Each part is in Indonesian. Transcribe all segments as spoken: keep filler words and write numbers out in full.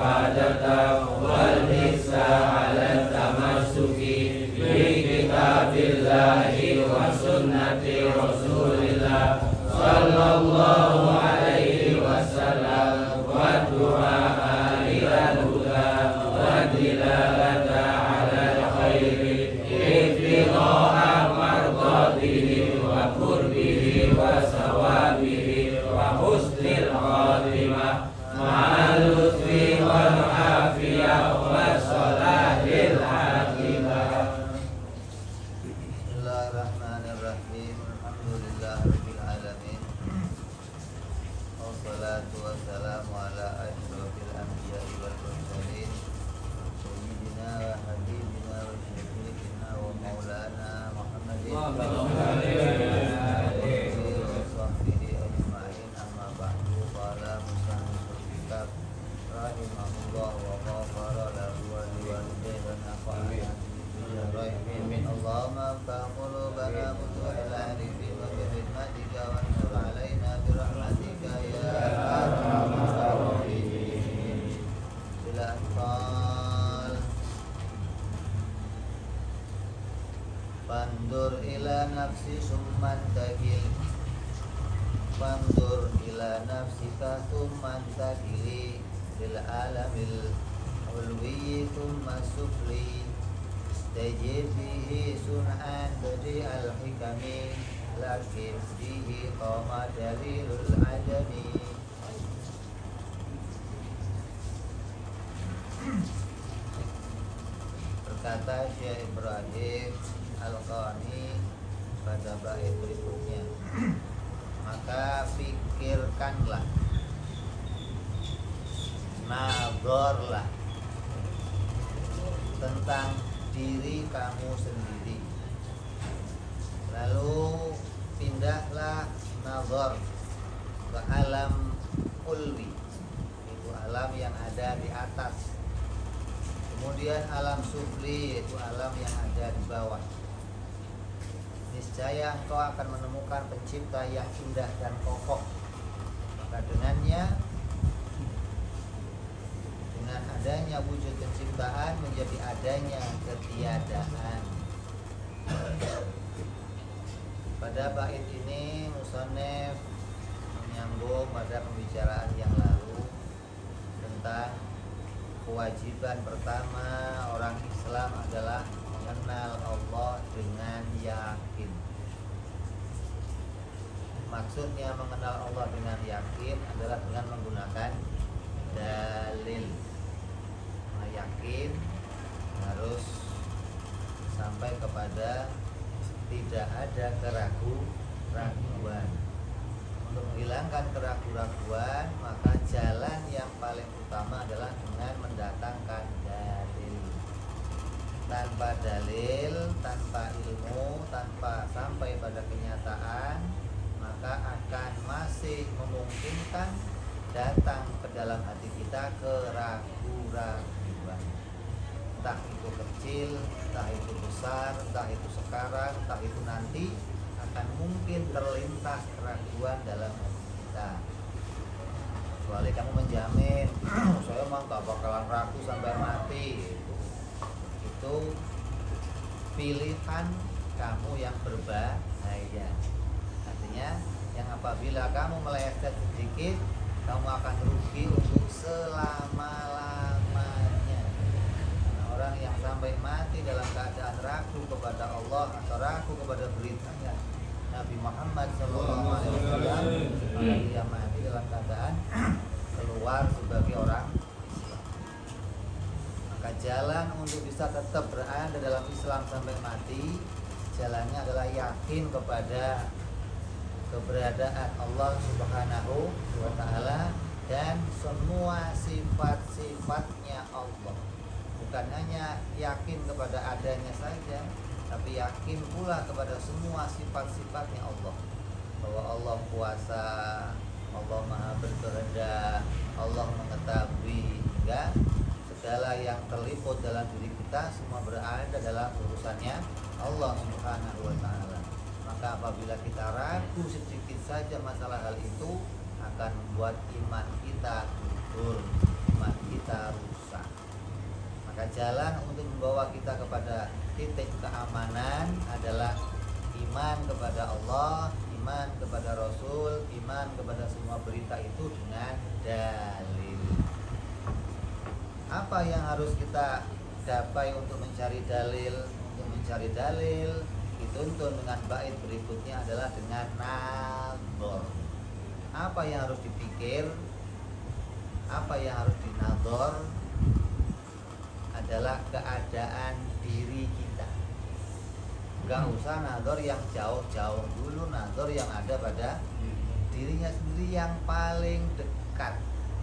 ibadata wal hissa ala tamassuki bi kitabillahi wa sunnati rasulillah sallallahu alaihi wasallam wa du'a ila huda wa dilalata ala khairi ibtigha'a mardatihi wa qurbihi wa sawabihi wa husnil khatimah ma'al lutfi wal afiyah wa salahil aqibah. Bismillahirrahmanirrahim. Alhamdulillahirabbil alamin. Wassalatu wassalamu ala asyrofil anbiya'i wal mursalin sayyidina wa habibina wa syafi'ina wa maulana Muhammadin wa alihi wa sahbihi ajma'in. Amma ba'du. Qala musanniful kitab rahimahullah wa ghafara lahu wa liwalidayhi wa nafa'ana bihi. Allahumma fa'qulubana mutuhil arifin wa bihikmatika wa nur alaina birahmatika ya arhamar rahimin. Bila anfal Fandur ila nafsi summan tagil Fandur ila nafsika summan tagili Lil alamil ulwi thumma sufli Tajid bihi sun'an badi al-hikami Lakin bihi qama dalilul adami. Berkata Syekh Ibrahim Al-Qani pada bait berikutnya, maka pikirkanlah, nazarlah tentang diri kamu sendiri, lalu pindahlah nazar ke alam ulwi, itu alam yang ada di atas, kemudian alam sufli, yaitu alam yang ada di bawah. Niscaya engkau akan menemukan pencipta yang indah dan kokoh, maka dengannya dengan adanya wujud penciptaan menjadi adanya ketiadaan. Pada bait ini musannif menyambung pada pembicaraan yang lalu tentang kewajiban pertama orang Islam adalah mengenal Allah dengan yakin. Maksudnya mengenal Allah dengan yakin adalah dengan menggunakan dalil. Yakin harus sampai kepada tidak ada keraguan-raguan. Untuk menghilangkan keraguan-raguan, maka jalan yang paling utama adalah dengan mendatangkan dalil. Tanpa dalil, tanpa ilmu, tanpa sampai pada kenyataan, maka akan masih memungkinkan datang ke dalam hati kita keraguan-raguan. Entah itu kecil, entah itu besar, entah itu sekarang, entah itu nanti, akan mungkin terlintas keraguan dalam hati kita. Kecuali kamu menjamin saya mah gak bakalan ragu sampai mati, itu, itu pilihan kamu yang berbahaya. Artinya yang apabila kamu meleset sedikit, kamu akan rugi untuk selama-lamanya. Karena orang yang sampai mati dalam keadaan ragu kepada Allah atau ragu kepada beritanya Nabi Muhammad shallallahu alaihi wasallam, maka dia mati dalam keadaan keluar sebagai orang Islam. Maka jalan untuk bisa tetap berada dalam Islam sampai mati, jalannya adalah yakin kepada keberadaan Allah Subhanahu wa ta'ala dan semua sifat-sifatnya Allah. Bukan hanya yakin kepada adanya saja, tapi yakin pula kepada semua sifat-sifatnya Allah. Bahwa Allah kuasa, Allah maha berkehendak, Allah mengetahui, hingga segala yang terliput dalam diri kita semua berada dalam urusannya Allah Subhanahu wa ta'ala. Maka apabila kita ragu sedikit saja masalah hal itu, akan membuat iman kita gugur, iman kita jalan untuk membawa kita kepada titik keamanan adalah iman kepada Allah, iman kepada Rasul, iman kepada semua berita itu dengan dalil. Apa yang harus kita gapai untuk mencari dalil? Untuk mencari dalil dituntun dengan bait berikutnya adalah dengan nazar. Apa yang harus dipikir? Apa yang harus dinazar? Adalah keadaan diri kita. Gak usah nazar yang jauh-jauh dulu, nazar yang ada pada dirinya sendiri yang paling dekat.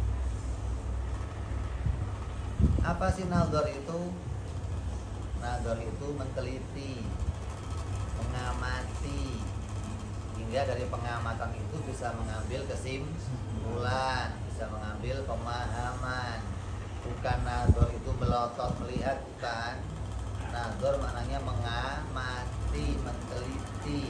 Apa sih nazar itu? Nazar itu menteliti, mengamati, hingga dari pengamatan itu bisa mengambil kesimpulan, bisa mengambil pemahaman. Bukan nazar itu melotot melihat, bukan. Nazar maknanya mengamati, menteliti.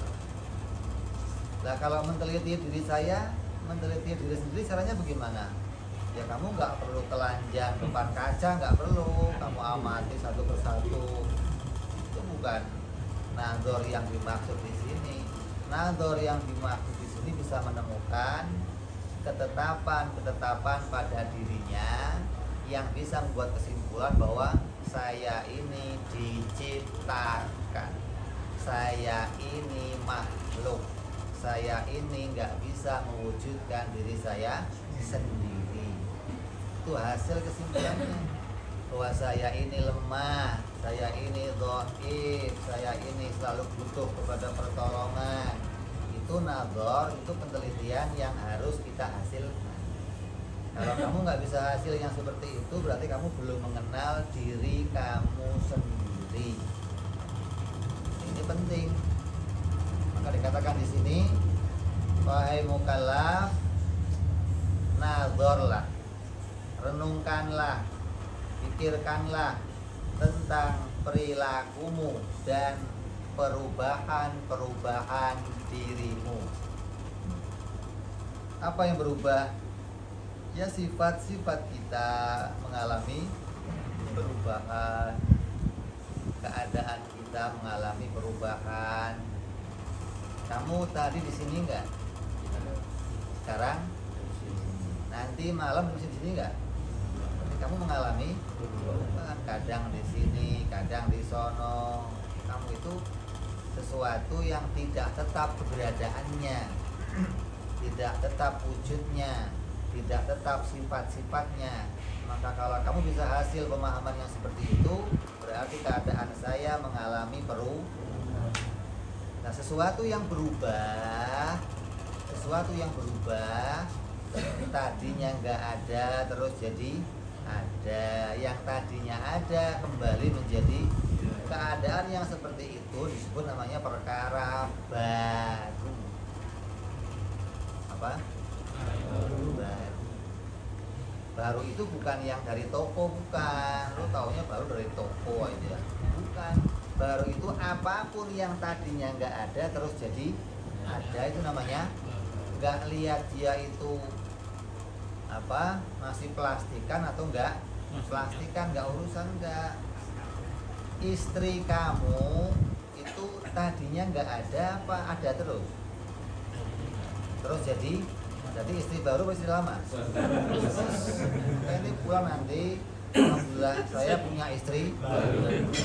Nah, kalau menteliti diri saya, menteliti diri sendiri caranya bagaimana? Ya kamu nggak perlu telanjang depan kaca, nggak perlu. Kamu amati satu persatu. Itu bukan nazar yang dimaksud di sini. Nazar yang dimaksud di sini bisa menemukan ketetapan-ketetapan pada dirinya yang bisa membuat kesimpulan bahwa saya ini diciptakan, saya ini makhluk, saya ini nggak bisa mewujudkan diri saya sendiri. Itu hasil kesimpulannya, bahwa saya ini lemah, saya ini dhaif, saya ini selalu butuh kepada pertolongan. Itu nazar, itu penelitian yang harus kita hasilkan. Kalau kamu nggak bisa hasil yang seperti itu, berarti kamu belum mengenal diri kamu sendiri. Ini penting. Maka dikatakan di sini, wahai mukallaf, nazarlah, renungkanlah, pikirkanlah tentang perilakumu dan perubahan-perubahan dirimu. Apa yang berubah? Ya sifat-sifat kita mengalami perubahan, keadaan kita mengalami perubahan. Kamu tadi di sini enggak? Sekarang? Nanti malam di sini enggak? Berarti kamu mengalami perubahan. Kadang di sini, kadang di sono. Kamu itu sesuatu yang tidak tetap keberadaannya, tidak tetap wujudnya, tidak tetap sifat-sifatnya. Maka kalau kamu bisa hasil pemahaman yang seperti itu, berarti keadaan saya mengalami perubahan. Nah, sesuatu yang berubah, sesuatu yang berubah, tadinya nggak ada terus jadi ada, yang tadinya ada kembali menjadi keadaan yang seperti itu disebut namanya perkara baru. Apa? Baru. Baru itu bukan yang dari toko, bukan. Lo taunya baru dari toko aja. Bukan. Baru itu apapun yang tadinya nggak ada terus jadi ada, itu namanya nggak lihat dia itu apa masih plastikan atau enggak plastikan, nggak urusan enggak. Istri kamu itu tadinya nggak ada apa ada terus terus jadi jadi istri baru atau istri lama? Nah, ini pulang nanti alhamdulillah saya punya istri baru.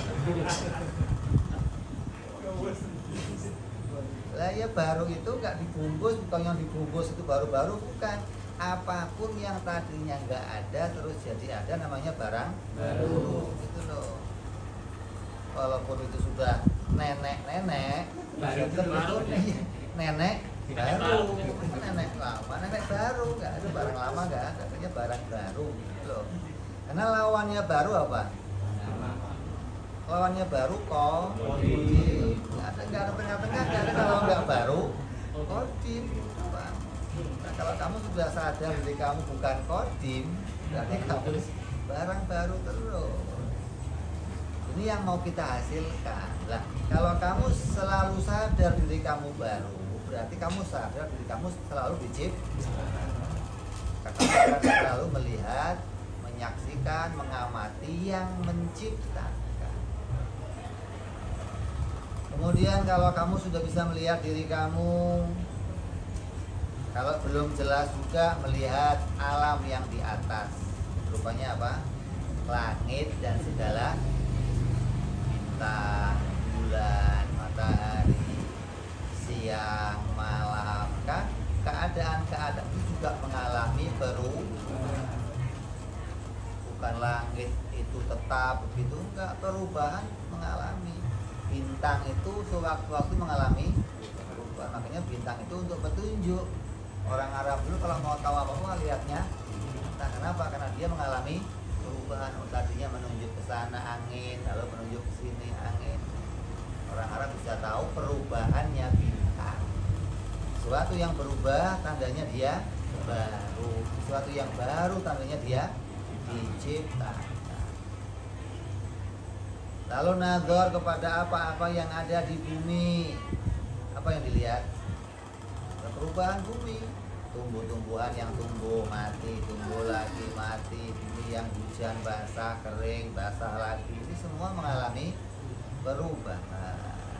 Lah ya baru itu nggak dibungkus, bukan yang dibungkus itu baru-baru, bukan. Apapun yang tadinya nggak ada terus jadi ada, namanya barang baru. Gitu loh. Walaupun itu sudah nenek-nenek, itu nenek baru, nenek lama, nenek baru, nggak ada barang lama, nggak ada, adanya barang baru gitu loh. Karena lawannya baru apa? Lawannya baru kok, nggak ada, nggak ada tengah-tengah, nggak ada. Kalau nggak baru, kodim. Nah, kalau kamu sudah sadar diri kamu bukan kodim, berarti kamu barang baru terus. Ini yang mau kita hasilkan. Lah, kalau kamu selalu sadar diri kamu baru, berarti kamu sadar diri kamu selalu diciptakan. Kakak akan selalu melihat, menyaksikan menyaksikan, mengamati yang menciptakan. Kemudian kalau kamu sudah bisa melihat diri kamu, kalau belum jelas juga melihat alam yang di atas. Rupanya apa? Langit dan segala bintang, bulan, matahari, siang, malam, kan? Keadaan-keadaan itu juga mengalami perubahan. Bukan langit itu tetap begitu, enggak, perubahan mengalami. Bintang itu sewaktu-waktu mengalami perubahan. Makanya bintang itu untuk petunjuk. Orang Arab dulu kalau mau tahu apa-apa lihatnya bintang. Kenapa? Karena dia mengalami perubahan. Tadinya menunjuk ke sana angin, lalu menunjuk ke sini angin. Orang Arab bisa tahu perubahannya bintang. Sesuatu yang berubah tandanya dia baru. Sesuatu yang baru tandanya dia diciptakan. Lalu nazar kepada apa-apa yang ada di bumi. Apa yang dilihat? Perubahan bumi. Tumbuh-tumbuhan yang tumbuh, mati, tumbuh lagi, mati. Bumi yang hujan, basah, kering, basah lagi. Ini semua mengalami perubahan.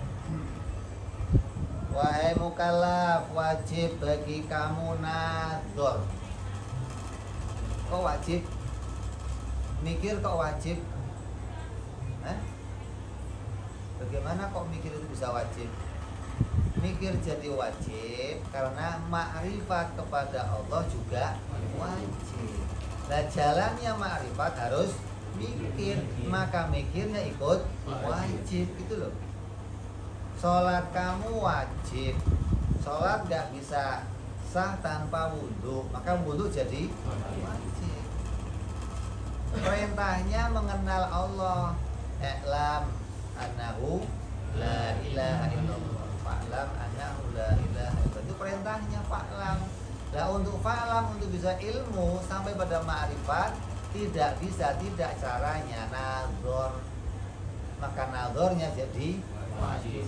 Wahai mukallaf, wajib bagi kamu nazar. Kok wajib? Mikir kok wajib? Hah? Bagaimana kok mikir itu bisa wajib? Mikir jadi wajib karena makrifat kepada Allah juga wajib. Nah, jalannya makrifat harus mikir, maka mikirnya ikut wajib gitu loh. Sholat kamu wajib. Sholat gak bisa sah tanpa wudhu, maka wudhu jadi wajib. Perintahnya mengenal Allah. I'lam annahu la ilaha illallah. Fa'lam annahu la ilaha illallah. Itu perintahnya fa'lam. Nah, untuk fa'lam, untuk bisa ilmu sampai pada ma'rifat, tidak bisa, tidak caranya nazar. Maka nazarnya jadi wajib.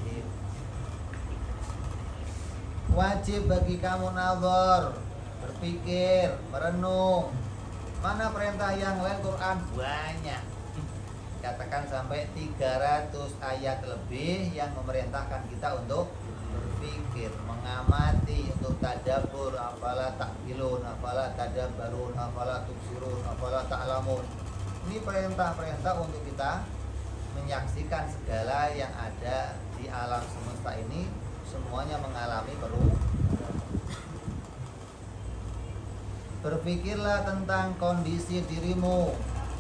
Wajib bagi kamu nazar, berpikir, merenung. Mana perintah yang lain Quran banyak. Katakan sampai tiga ratus ayat lebih yang memerintahkan kita untuk berpikir, mengamati, untuk tadabbur, afala ta'qilun, afala tadabbarun, afala tubsirun, afala ta'lamun. Ini perintah-perintah untuk kita menyaksikan segala yang ada di alam semesta ini, semuanya mengalami perubahan. Berpikirlah tentang kondisi dirimu,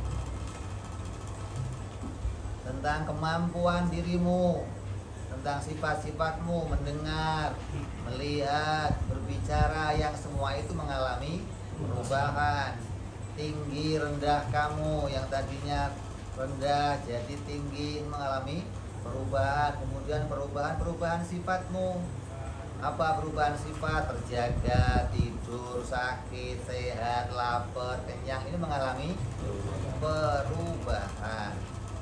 tentang kemampuan dirimu, tentang sifat-sifatmu, mendengar, melihat, berbicara, yang semua itu mengalami perubahan. Tinggi rendah kamu yang tadinya rendah jadi tinggi, mengalami perubahan. Kemudian perubahan-perubahan sifatmu. Apa perubahan sifat? Terjaga, tidur, sakit, sehat, lapar, kenyang, ini mengalami perubahan.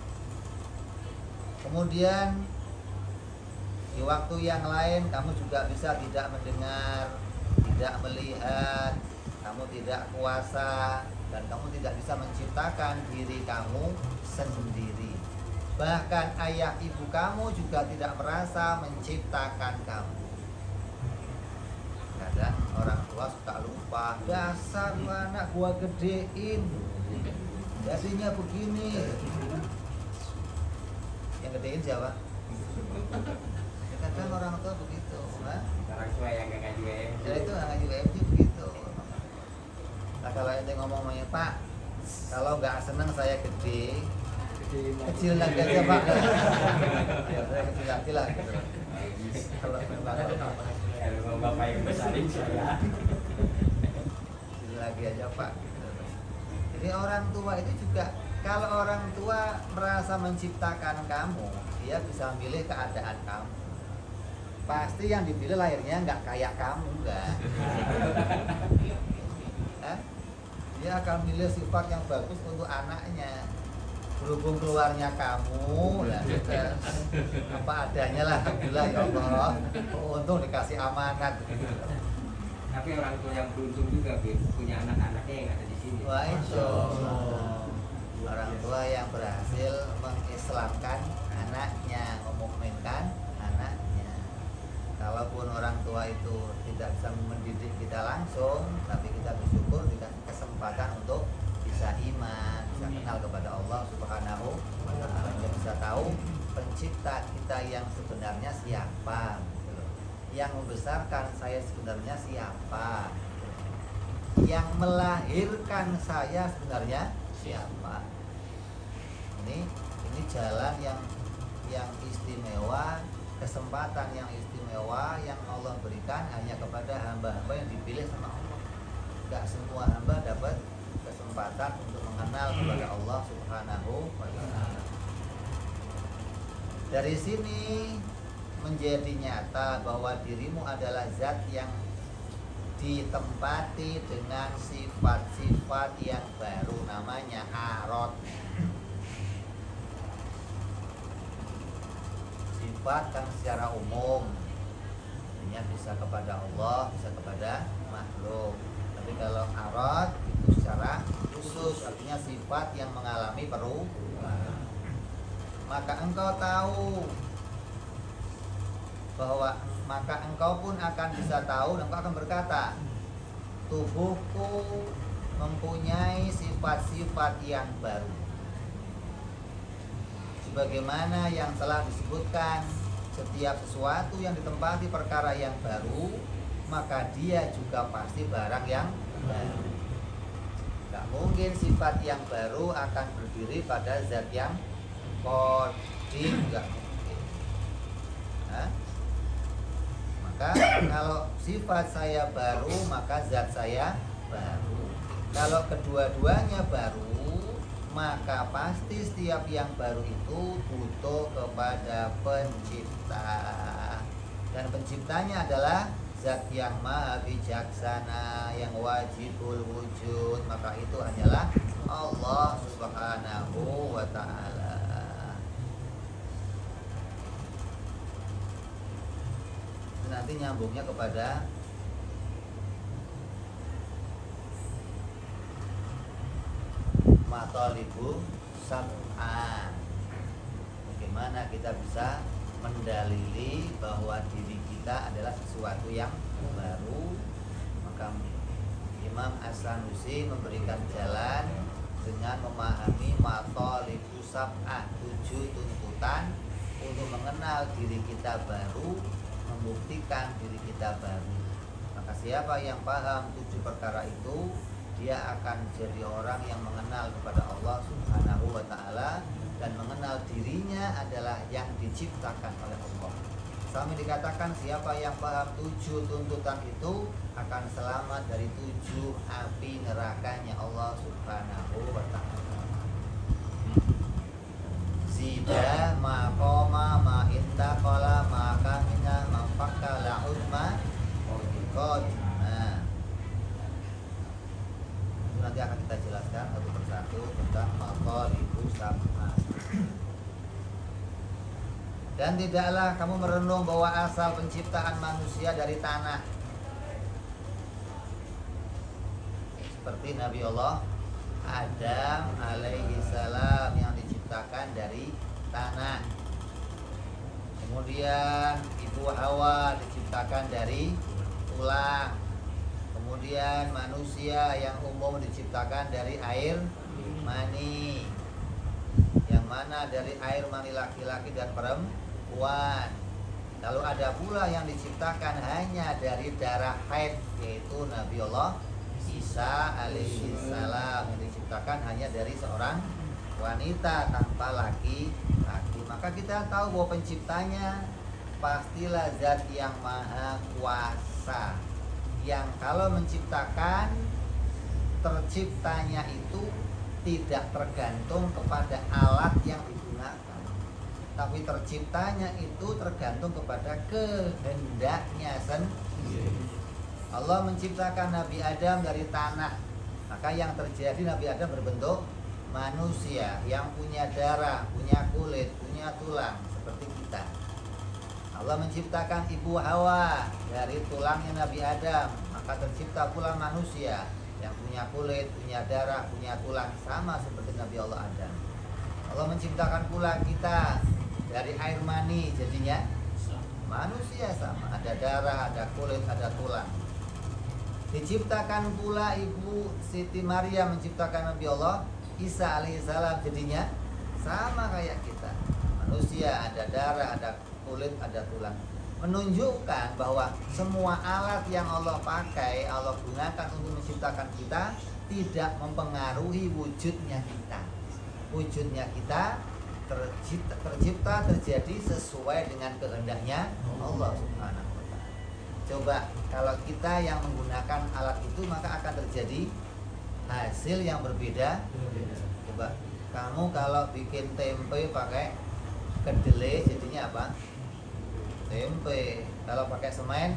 Kemudian di waktu yang lain kamu juga bisa tidak mendengar, tidak melihat, kamu tidak kuasa, dan kamu tidak bisa menciptakan diri kamu sendiri. Bahkan ayah ibu kamu juga tidak merasa menciptakan kamu. Kadang orang tua suka lupa, dasar anak gua gedein, jadinya begini. Yang gedein siapa? Ya, kadang orang tua begitu, nah? Orang tua yang gak ngaji W M C. Ya itu nggak ngaji W M C begitu. Nah kalau ente ngomong sama Pak, kalau nggak seneng saya gede, kecil lagi aja Pak. Ya saya kecil lagi lah gitu. Kalau memang Kalau bapak yang besarin saya, kecil lagi aja Pak. Jadi orang tua itu juga, kalau orang tua merasa menciptakan kamu, dia bisa memilih keadaan kamu. Pasti yang dipilih lahirnya nggak kayak kamu, enggak. Eh? Dia akan milih sifat yang bagus untuk anaknya. Berhubung keluarnya kamu, lah kita apa adanya lah, alhamdulillah ya Allah. Oh, untung dikasih amanat. tapi orang tua yang beruntung juga, Bib, punya anak-anaknya yang ada di sini. Wah itu. itu tidak bisa mendidik kita langsung, tapi kita bersyukur dikasih kesempatan untuk bisa iman, bisa kenal kepada Allah Subhanahu wa Ta'ala, kita bisa tahu pencipta kita yang sebenarnya siapa, gitu loh. Yang membesarkan saya sebenarnya siapa, yang melahirkan saya sebenarnya siapa. Ini ini jalan yang yang istimewa, kesempatan yang istimewa yang Allah berikan hanya kepada hamba-hamba yang dipilih sama Allah. Gak semua hamba dapat kesempatan untuk mengenal kepada Allah Subhanahu wa Ta'ala. Dari sini menjadi nyata bahwa dirimu adalah zat yang ditempati dengan sifat-sifat yang baru, namanya arad. Sifat kan secara umum, artinya bisa kepada Allah, bisa kepada makhluk. Tapi kalau arad itu secara khusus, artinya sifat yang mengalami perubahan. Maka engkau tahu bahwa maka engkau pun akan bisa tahu dan engkau akan berkata, tubuhku mempunyai sifat-sifat yang baru, sebagaimana yang telah disebutkan, setiap sesuatu yang ditempati perkara yang baru, maka dia juga pasti barang yang baru. Gak mungkin sifat yang baru akan berdiri pada zat yang qadim, gak mungkin. Hah? Maka kalau sifat saya baru, maka zat saya baru. Kalau kedua-duanya baru, maka pasti setiap yang baru itu butuh kepada pencipta. Dan penciptanya adalah zat yang maha bijaksana, yang wajibul wujud. Maka itu hanyalah Allah Subhanahu wa Ta'ala. Nanti nyambungnya kepada matalibu sab'ah. Bagaimana kita bisa mendalili bahwa diri kita adalah sesuatu yang baru. Maka Imam As-Sanusi memberikan jalan dengan memahami matalibu sab'ah, tujuh tuntutan untuk mengenal diri kita baru, membuktikan diri kita baru. Maka siapa yang paham tujuh perkara itu, dia akan jadi orang yang mengenal kepada Allah Subhanahu wa Ta'ala dan mengenal dirinya adalah yang diciptakan oleh Allah. Sampai dikatakan siapa yang paham tujuh tuntutan itu akan selamat dari tujuh api nerakanya Allah Subhanahu wa Ta'ala. Zida maqama ma intaqala ma kamina mafakka la'udma qad. Nah, itu nanti akan kita jelaskan satu persatu tentang matalibu sab'ah. Dan tidaklah kamu merenung bahwa asal penciptaan manusia dari tanah, seperti Nabi Allah Adam alaihi salam yang diciptakan dari tanah. Kemudian Ibu Hawa diciptakan dari tulang. Kemudian manusia yang umum diciptakan dari air mani, yang mana dari air mani laki-laki dan perempuan. Lalu ada pula yang diciptakan hanya dari darah haid, yaitu Nabi Allah Isa alaihi salam, yang diciptakan hanya dari seorang wanita tanpa laki-laki. Maka kita tahu bahwa penciptanya pastilah zat yang maha kuasa, yang kalau menciptakan, terciptanya itu tidak tergantung kepada alat yang digunakan, tapi terciptanya itu tergantung kepada kehendaknya sendiri. Allah menciptakan Nabi Adam dari tanah, maka yang terjadi Nabi Adam berbentuk manusia yang punya darah, punya kulit, punya tulang seperti kita. Allah menciptakan Ibu Hawa dari tulangnya Nabi Adam, maka tercipta pula manusia yang punya kulit, punya darah, punya tulang sama seperti Nabi Allah Adam. Allah menciptakan pula kita dari air mani, jadinya Manusia sama, ada darah, ada kulit, ada tulang. Diciptakan pula Ibu Siti Maryam menciptakan Nabi Allah Isa alaihissalam, jadinya sama kayak kita. Manusia ada darah, ada kulit, ada tulang. Menunjukkan bahwa semua alat yang Allah pakai, Allah gunakan untuk menciptakan kita tidak mempengaruhi wujudnya kita. Wujudnya kita tercipta, tercipta terjadi sesuai dengan kehendaknya Allah Subhanahu wa Ta'ala. Coba kalau kita yang menggunakan alat itu, maka akan terjadi hasil yang berbeda. Coba kamu kalau bikin tempe pakai kedelai jadinya apa? Tempe. Kalau pakai semen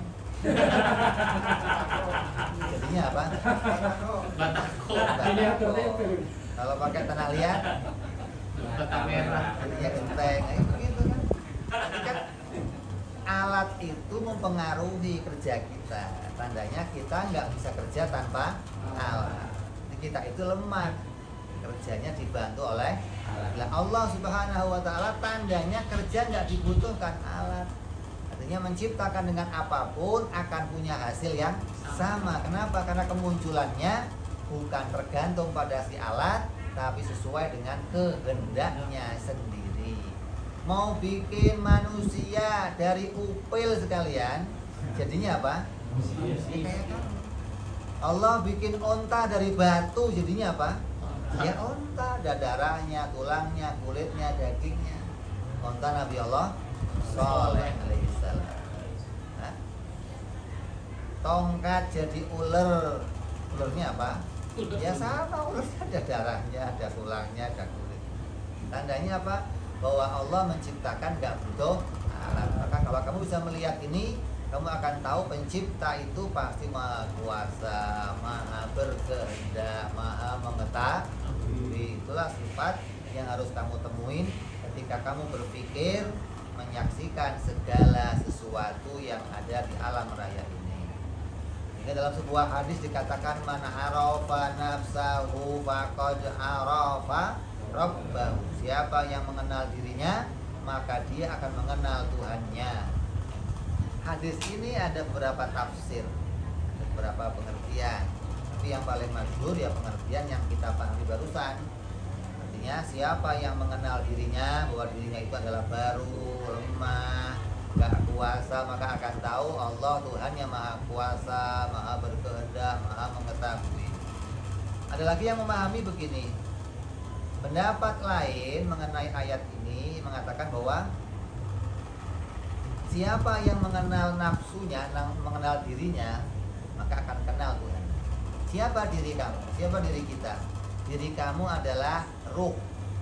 jadinya apa? Batako. Batako. Kalau pakai tanah liat Bata merah. jadinya genteng. Nah, begitu kan? Jadi kan alat itu mempengaruhi kerja kita. Tandanya kita nggak bisa kerja tanpa alat. Jadi kita itu lemah. Kerjanya dibantu oleh alat. Allah Subhanahu wa Ta'ala tandanya kerja nggak dibutuhkan alat. Artinya menciptakan dengan apapun akan punya hasil yang sama. Kenapa? Karena kemunculannya bukan tergantung pada si alat, tapi sesuai dengan kehendaknya sendiri. Mau bikin manusia dari upil sekalian, jadinya apa? Ya, kayak kamu. Allah bikin onta dari batu, jadinya apa? Ya onta, ada darahnya, tulangnya, kulitnya, dagingnya. Onta Nabi Allah Shalih alaihissalam. Nah, tongkat jadi ular, ularnya apa? Ya sama, ularnya ada darahnya, ada tulangnya, ada kulit. Tandanya apa? Bahwa Allah menciptakan gak butuh alat. Maka kalau kamu bisa melihat ini, kamu akan tahu pencipta itu pasti maha kuasa, maha berkehendak, maha mengetahui. Itulah sifat yang harus kamu temuin ketika kamu berpikir menyaksikan segala sesuatu yang ada di alam raya ini. Ini dalam sebuah hadis dikatakan man arafa nafsahu faqad arafa rabbahu. Siapa yang mengenal dirinya, maka dia akan mengenal Tuhannya. Hadis ini ada beberapa tafsir, ada beberapa pengertian. Tapi yang paling masyhur ya pengertian yang kita pahami barusan. Artinya siapa yang mengenal dirinya bahwa dirinya itu adalah baru, lemah, gak kuasa, maka akan tahu Allah Tuhan yang maha kuasa, maha berkehendak, maha mengetahui. Ada lagi yang memahami begini. Pendapat lain mengenai ayat ini mengatakan bahwa siapa yang mengenal nafsunya, mengenal dirinya, maka akan kenal Tuhan. Siapa diri kamu? Siapa diri kita? Diri kamu adalah ruh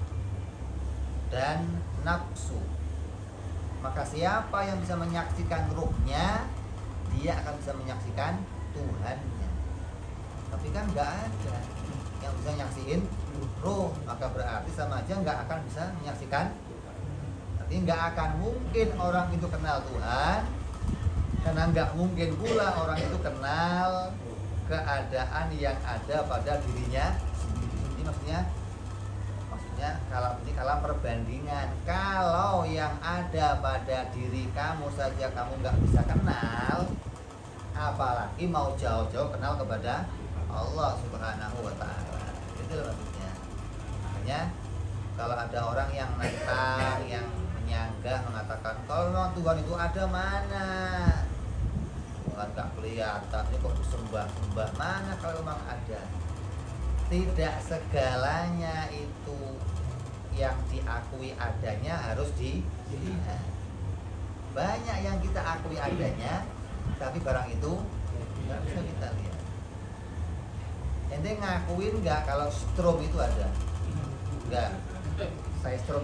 dan nafsu. Maka siapa yang bisa menyaksikan ruhnya, dia akan bisa menyaksikan Tuhannya. Tapi kan nggak ada yang bisa nyaksiin ruh, maka berarti sama aja nggak akan bisa menyaksikan. Artinya nggak akan mungkin orang itu kenal Tuhan, karena nggak mungkin pula orang itu kenal keadaan yang ada pada dirinya sendiri. Ini maksudnya maksudnya kalau ini kalau perbandingan, kalau yang ada pada diri kamu saja kamu nggak bisa kenal, apalagi mau jauh-jauh kenal kepada Allah Subhanahu wa Ta'ala. Itu maksudnya. Makanya kalau ada orang yang nentang, yang menyanggah, mengatakan kalau memang Tuhan itu ada, mana Tuhan gak kelihatan, ini kok disembah-sembah, mana kalau memang ada. Tidak segalanya itu yang diakui adanya harus dilihat. Banyak yang kita akui adanya, tapi barang itu nggak bisa kita lihat. Ente ngakuin nggak kalau strom itu ada? Enggak. Saya strom.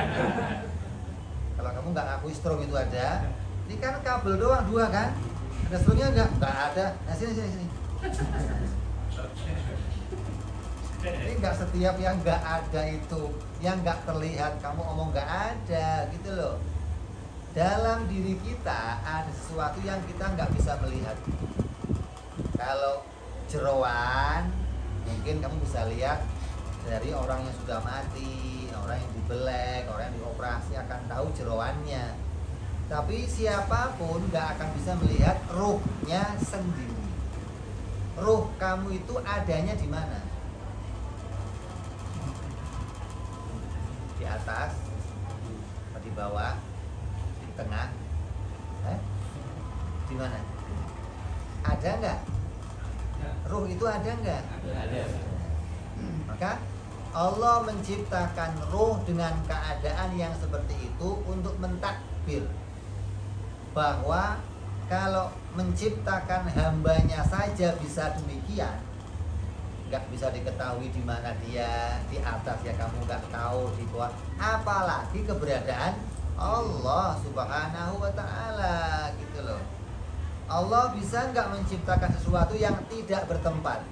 Kalau kamu nggak ngakui strom itu ada, ini kan kabel doang dua kan? Ada stromnya nggak? Nggak ada. Nah sini sini sini. Jadi nggak setiap yang nggak ada itu, yang nggak terlihat kamu omong nggak ada, gitu loh. Dalam diri kita ada sesuatu yang kita nggak bisa melihat. Kalau jeroan, mungkin kamu bisa lihat dari orang yang sudah mati, orang yang dibelek, orang yang dioperasi akan tahu jeroannya. Tapi siapapun nggak akan bisa melihat ruhnya sendiri. Ruh kamu itu adanya di mana? Di atas, di bawah, di tengah, eh? Di mana? Ada nggak? Ruh itu ada nggak? Ada. Maka Allah menciptakan ruh dengan keadaan yang seperti itu untuk mentakbir bahwa kalau menciptakan hambanya saja bisa demikian, nggak bisa diketahui di mana dia, di atas ya kamu nggak tahu, di bawah, apalagi keberadaan Allah Subhanahu wa Ta'ala gitu loh. Allah bisa nggak menciptakan sesuatu yang tidak bertempat?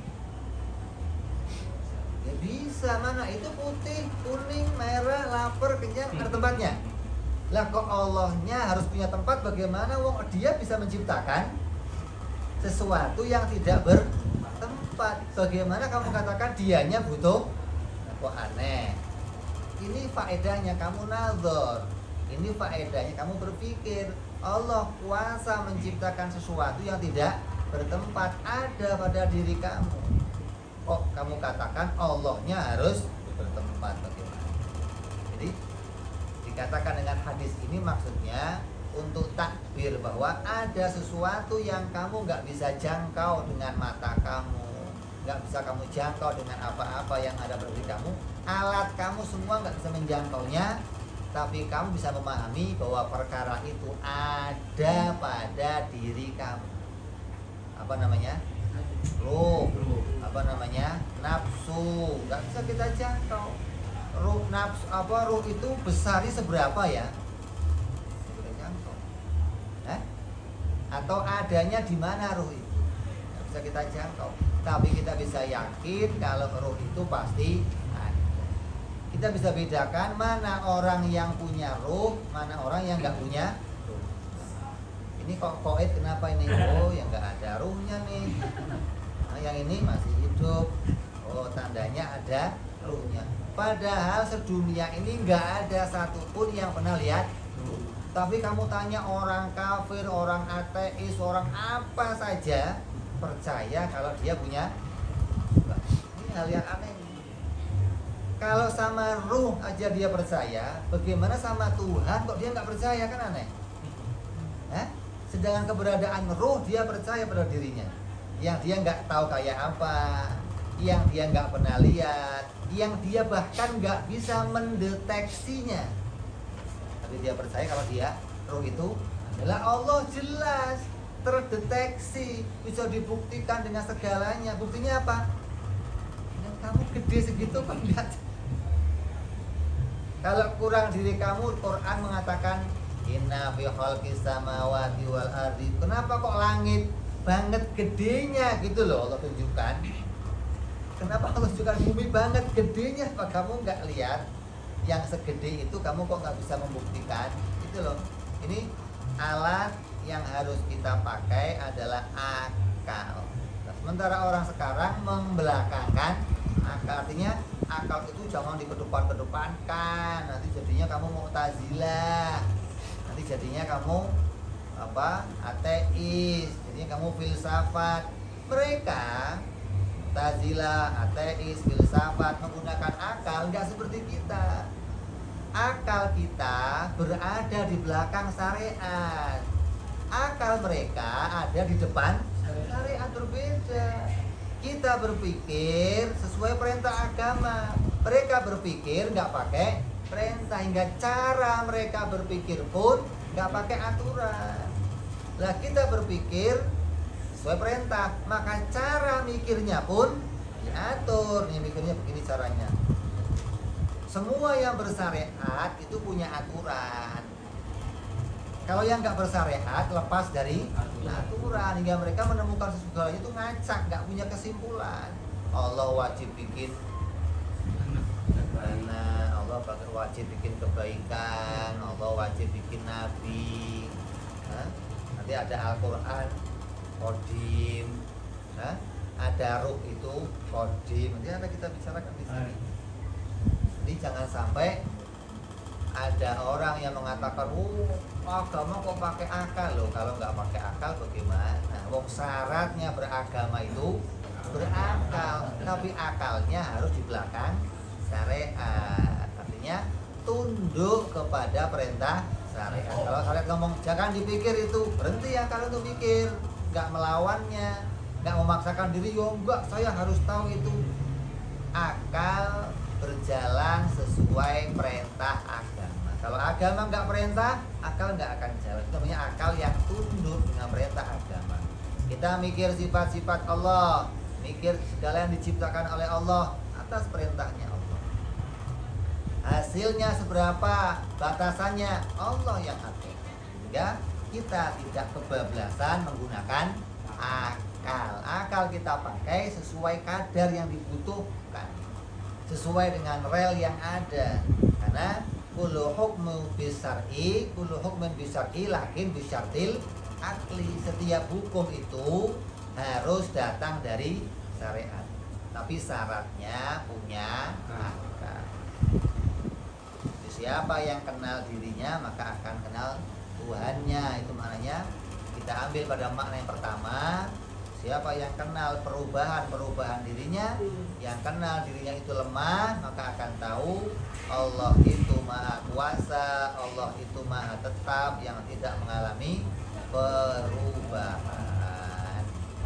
Ya bisa, mana itu putih, kuning, merah, lapar, kenyang, ada tempatnya. Lah kok Allahnya harus punya tempat, bagaimana wong dia bisa menciptakan sesuatu yang tidak bertempat? Bagaimana kamu katakan dianya butuh? Nah, kok aneh. Ini faedahnya kamu nazar. Ini faedahnya kamu berpikir. Allah kuasa menciptakan sesuatu yang tidak bertempat ada pada diri kamu. Kok kamu katakan Allahnya harus bertempat, bagaimana? Jadi dikatakan dengan hadis ini maksudnya untuk takbir bahwa ada sesuatu yang kamu nggak bisa jangkau dengan mata kamu, nggak bisa kamu jangkau dengan apa-apa yang ada pada diri kamu, alat kamu semua nggak bisa menjangkaunya, tapi kamu bisa memahami bahwa perkara itu ada pada diri kamu. Apa namanya? Ruh. Apa namanya? Nafsu. Nggak bisa kita jangkau. Ruh nafsu apa ruh itu besarnya seberapa ya? Kita jangkau. Eh? Atau adanya di mana ruh itu? Nggak bisa kita jangkau. Tapi kita bisa yakin kalau ruh itu pasti ada. Kita bisa bedakan mana orang yang punya ruh, mana orang yang nggak punya ruh. Ini kok koid kenapa ini? Oh, yang nggak ada ruhnya nih. Nah, yang ini masih hidup. Oh, tandanya ada ruhnya. Padahal sedunia ini nggak ada satupun yang pernah lihat ruh. Tapi kamu tanya orang kafir, orang ateis, orang apa saja percaya kalau dia punya. Ini hal yang aneh. Kalau sama ruh aja dia percaya, bagaimana sama Tuhan kok dia nggak percaya, kan aneh. Eh? Sedangkan keberadaan ruh dia percaya pada dirinya, yang dia nggak tahu kayak apa, yang dia nggak pernah lihat, yang dia bahkan nggak bisa mendeteksinya. Tapi dia percaya kalau dia ruh itu adalah Allah, jelas terdeteksi, bisa dibuktikan dengan segalanya. Buktinya apa? Dan kamu gede segitu kok lihat. Kalau kurang diri kamu, Quran mengatakan inna fi khalqis samawati wal ardi. Kenapa kok langit banget gedenya gitu loh Allah tunjukkan. Kenapa Allah tunjukkan bumi banget gedenya? Apa kamu nggak lihat yang segede itu, kamu kok nggak bisa membuktikan? Gitu loh. Ini alat yang harus kita pakai adalah akal. Nah, sementara orang sekarang membelakangkan akal, artinya akal itu jangan dikedepan-kedepankan. Nanti jadinya kamu Mu'tazilah. Nanti jadinya kamu apa? Ateis. Jadinya kamu filsafat. Mereka Mu'tazilah, ateis, filsafat menggunakan akal nggak seperti kita. Akal kita berada di belakang syariat. Akal mereka ada di depan syariat, berbeda. Kita berpikir sesuai perintah agama, mereka berpikir nggak pakai perintah, hingga cara mereka berpikir pun nggak pakai aturan. Lah kita berpikir sesuai perintah, maka cara mikirnya pun diatur. Nih mikirnya begini caranya. Semua yang bersyariat itu punya aturan. Kalau yang nggak bersyariat lepas dari aturan, hingga mereka menemukan sesuatu itu ngacak, nggak punya kesimpulan. Allah wajib bikin mana, Allah wajib bikin kebaikan, Allah wajib bikin nabi. Hah? Nanti ada Al-Quran, Qadim, hah? Ada ruh itu Qadim. Nanti ada kita bicarakan di sini. Jadi jangan sampai ada orang yang mengatakan, oh agama kok pakai akal loh. Kalau nggak pakai akal bagaimana? Wong syaratnya beragama itu berakal, tapi akalnya harus di belakang syariat. Artinya tunduk kepada perintah syariat. Kalau syariat ngomong jangan dipikir itu, berhenti ya kalau untuk pikir, nggak melawannya, nggak memaksakan diri. Yo enggak, saya harus tahu itu. Akal berjalan sesuai perintah agama. Kalau agama nggak perintah, akal nggak akan jalan. Itu namanya akal yang tunduk dengan perintah agama. Kita mikir sifat-sifat Allah, mikir segala yang diciptakan oleh Allah atas perintahnya Allah. Hasilnya seberapa, batasannya Allah yang atur. Sehingga kita tidak kebablasan menggunakan akal. Akal kita pakai sesuai kadar yang dibutuhkan, sesuai dengan rel yang ada. Karena kullu hukmu bisar'i, kullu hukmin bisar'i lakin bisyartil akli. Setiap hukum itu harus datang dari syariat, tapi syaratnya punya akal. Jadi siapa yang kenal dirinya maka akan kenal Tuhannya. Itu maknanya kita ambil pada makna yang pertama. Siapa yang kenal perubahan-perubahan dirinya, yang kenal dirinya itu lemah, maka akan tahu Allah itu maha kuasa, Allah itu maha tetap yang tidak mengalami perubahan.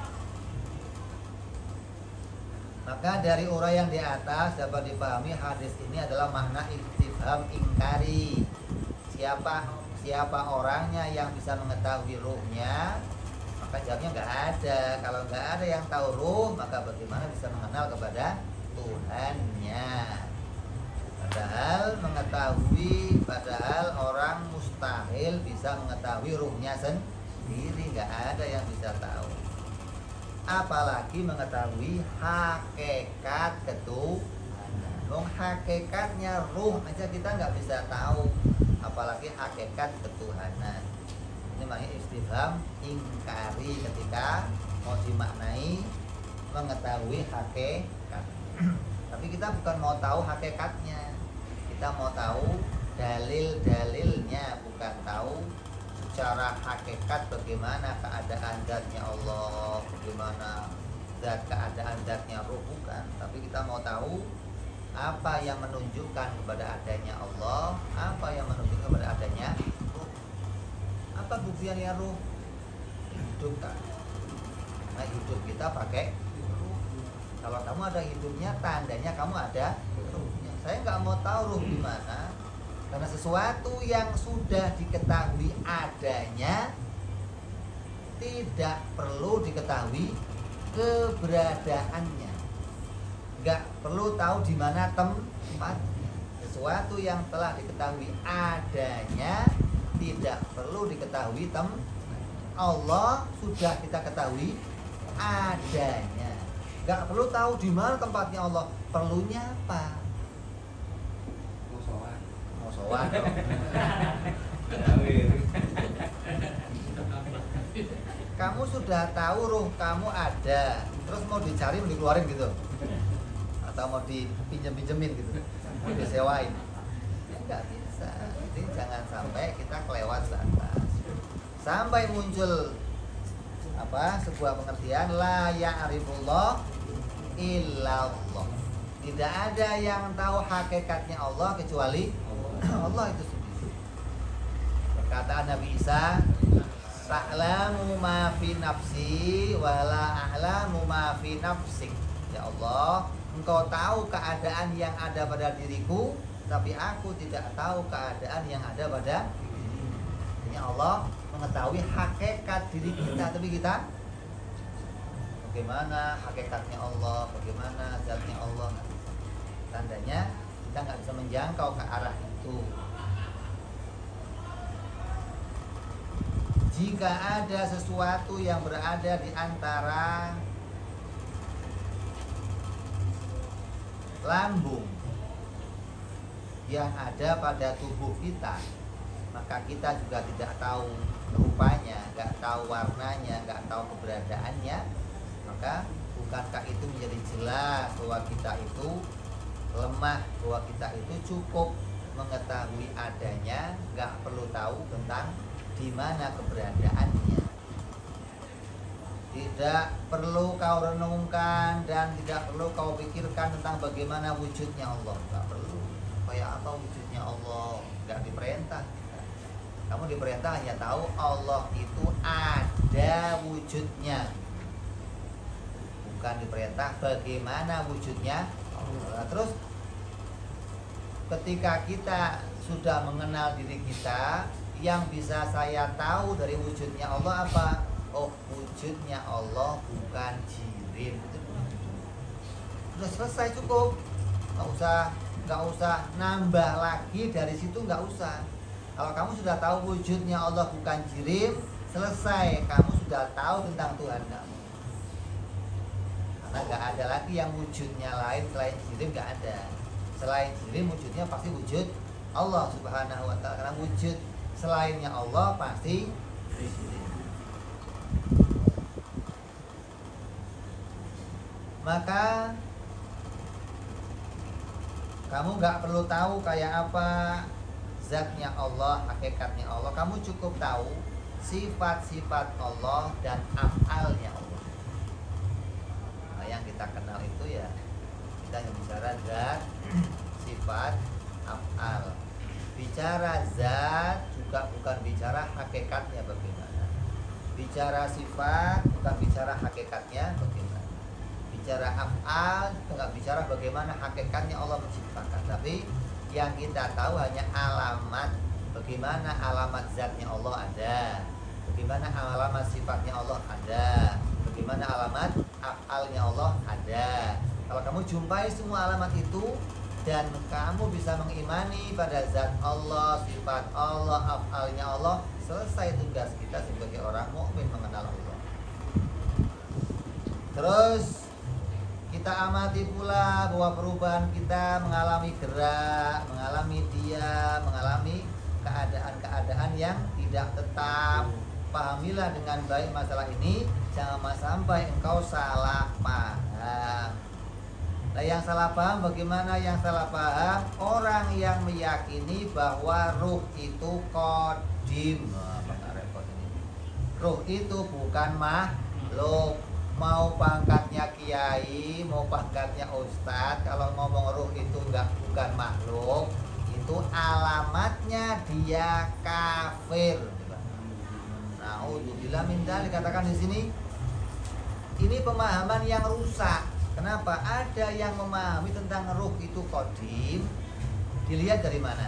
Maka dari uraian di atas dapat dipahami hadis ini adalah makna istifham ingkari. Siapa siapa orangnya yang bisa mengetahui ruhnya? Maka jawabnya nggak ada. Kalau nggak ada yang tahu ruh, maka bagaimana bisa mengenal kepada Tuhannya? Padahal mengetahui, padahal orang mustahil bisa mengetahui ruhnya sendiri. Nggak ada yang bisa tahu. Apalagi mengetahui hakikat ketuhanan. Dong hakikatnya ruh aja kita nggak bisa tahu, apalagi hakikat ketuhanan. Ini maknanya istifham ingkari ketika mau dimaknai mengetahui hakikat. Tapi kita bukan mau tahu hakikatnya, kita mau tahu dalil-dalilnya, bukan tahu secara hakikat bagaimana keadaan zatnya Allah, bagaimana zat keadaan zatnya ruh, bukan. Tapi kita mau tahu apa yang menunjukkan kepada adanya Allah, apa yang menunjukkan kepada adanya ruh. Apa buktiannya ruh? Hidup kan. Nah hidup kita pakai ruh. Kalau kamu ada hidupnya, tandanya kamu ada ruhnya. Saya nggak mau tahu ruh gimana, karena sesuatu yang sudah diketahui adanya tidak perlu diketahui keberadaannya. Nggak perlu tahu di mana tempatnya. Sesuatu yang telah diketahui adanya tidak perlu diketahui tem. Allah sudah kita ketahui adanya. Nggak perlu tahu di mana tempatnya Allah. Perlunya apa? Mau sowan dong. Kamu sudah tahu ruh kamu ada, terus mau dicari, mau dikeluarin gitu, atau mau dipinjem-pinjemin gitu, mau disewain, ya nggak bisa. Jadi jangan sampai kita kelewat batas, sampai muncul apa sebuah pengertian la ya'rifullah illallah. Tidak ada yang tahu hakikatnya Allah kecuali Allah itu sendiri. Perkataan Nabi Isa, ta'lamu ma fi nafsi wa la a'lamu ma fi nafsik. Ya Allah, Engkau tahu keadaan yang ada pada diriku, tapi aku tidak tahu keadaan yang ada pada dirimu. Artinya Allah mengetahui hakikat diri kita, tapi kita bagaimana hakikatnya Allah, bagaimana zatnya Allah. Tandanya kita nggak bisa menjangkau ke arah itu. Jika ada sesuatu yang berada di antara lambung yang ada pada tubuh kita, maka kita juga tidak tahu rupanya, nggak tahu warnanya, nggak tahu keberadaannya. Maka bukankah itu menjadi jelas bahwa kita itu lemah, bahwa kita itu cukup mengetahui adanya, nggak perlu tahu tentang di mana keberadaannya. Tidak perlu kau renungkan dan tidak perlu kau pikirkan tentang bagaimana wujudnya Allah. Tidak perlu. Kayak apa wujudnya Allah? Tidak diperintah. Kamu diperintah hanya tahu Allah itu ada wujudnya. Bukan diperintah bagaimana wujudnya Allah. Terus ketika kita sudah mengenal diri kita, yang bisa saya tahu dari wujudnya Allah apa? Oh, wujudnya Allah bukan jirim. Sudah selesai, cukup. Nggak usah, nggak usah nambah lagi dari situ, nggak usah. Kalau kamu sudah tahu wujudnya Allah bukan jirim, selesai. Kamu sudah tahu tentang Tuhan kamu. Karena nggak ada lagi yang wujudnya lain selain jirim, nggak ada. Selain jirim wujudnya pasti wujud Allah Subhanahu wa ta'ala. Karena wujud selainnya Allah pasti jirim. Maka kamu nggak perlu tahu kayak apa zatnya Allah, hakikatnya Allah. Kamu cukup tahu sifat-sifat Allah dan af'alnya Allah. Nah, yang kita kenal itu ya kita hanya bicara zat, sifat, af'al. Bicara zat juga bukan bicara hakikatnya bagaimana. Bicara sifat bukan bicara hakikatnya bagaimana. Bicara af'al nggak bicara bagaimana hakikatnya Allah menciptakan. Tapi yang kita tahu hanya alamat, bagaimana alamat zatnya Allah ada, bagaimana alamat sifatnya Allah ada, bagaimana alamat af'alnya Allah ada. Kalau kamu jumpai semua alamat itu dan kamu bisa mengimani pada zat Allah, sifat Allah, af'alnya Allah, selesai tugas kita sebagai orang mukmin mengenal Allah. Terus kita amati pula bahwa perubahan kita mengalami gerak, mengalami diam, mengalami keadaan-keadaan yang tidak tetap. Pahamilah dengan baik masalah ini, jangan sampai engkau salah paham. Nah, yang salah paham bagaimana? Yang salah paham orang yang meyakini bahwa ruh itu qadim. Nah, apa repot ini? Ruh itu bukan makhluk. Mau pangkatnya kiai, mau pangkatnya ustadz, kalau ngomong ruh itu enggak bukan makhluk, itu alamatnya dia kafir. Nah, udzubillah min dzalik, dikatakan di sini. Ini pemahaman yang rusak. Kenapa? Ada yang memahami tentang ruh itu qadim. Dilihat dari mana?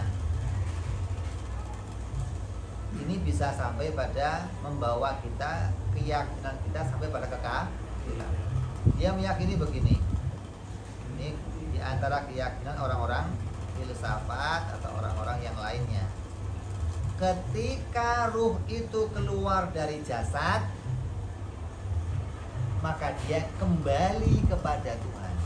Ini bisa sampai pada membawa kita, keyakinan kita sampai pada kekafiran. Dia meyakini begini. Ini diantara keyakinan orang-orang filsafat atau orang-orang yang lainnya. Ketika ruh itu keluar dari jasad, maka dia kembali kepada Tuhan.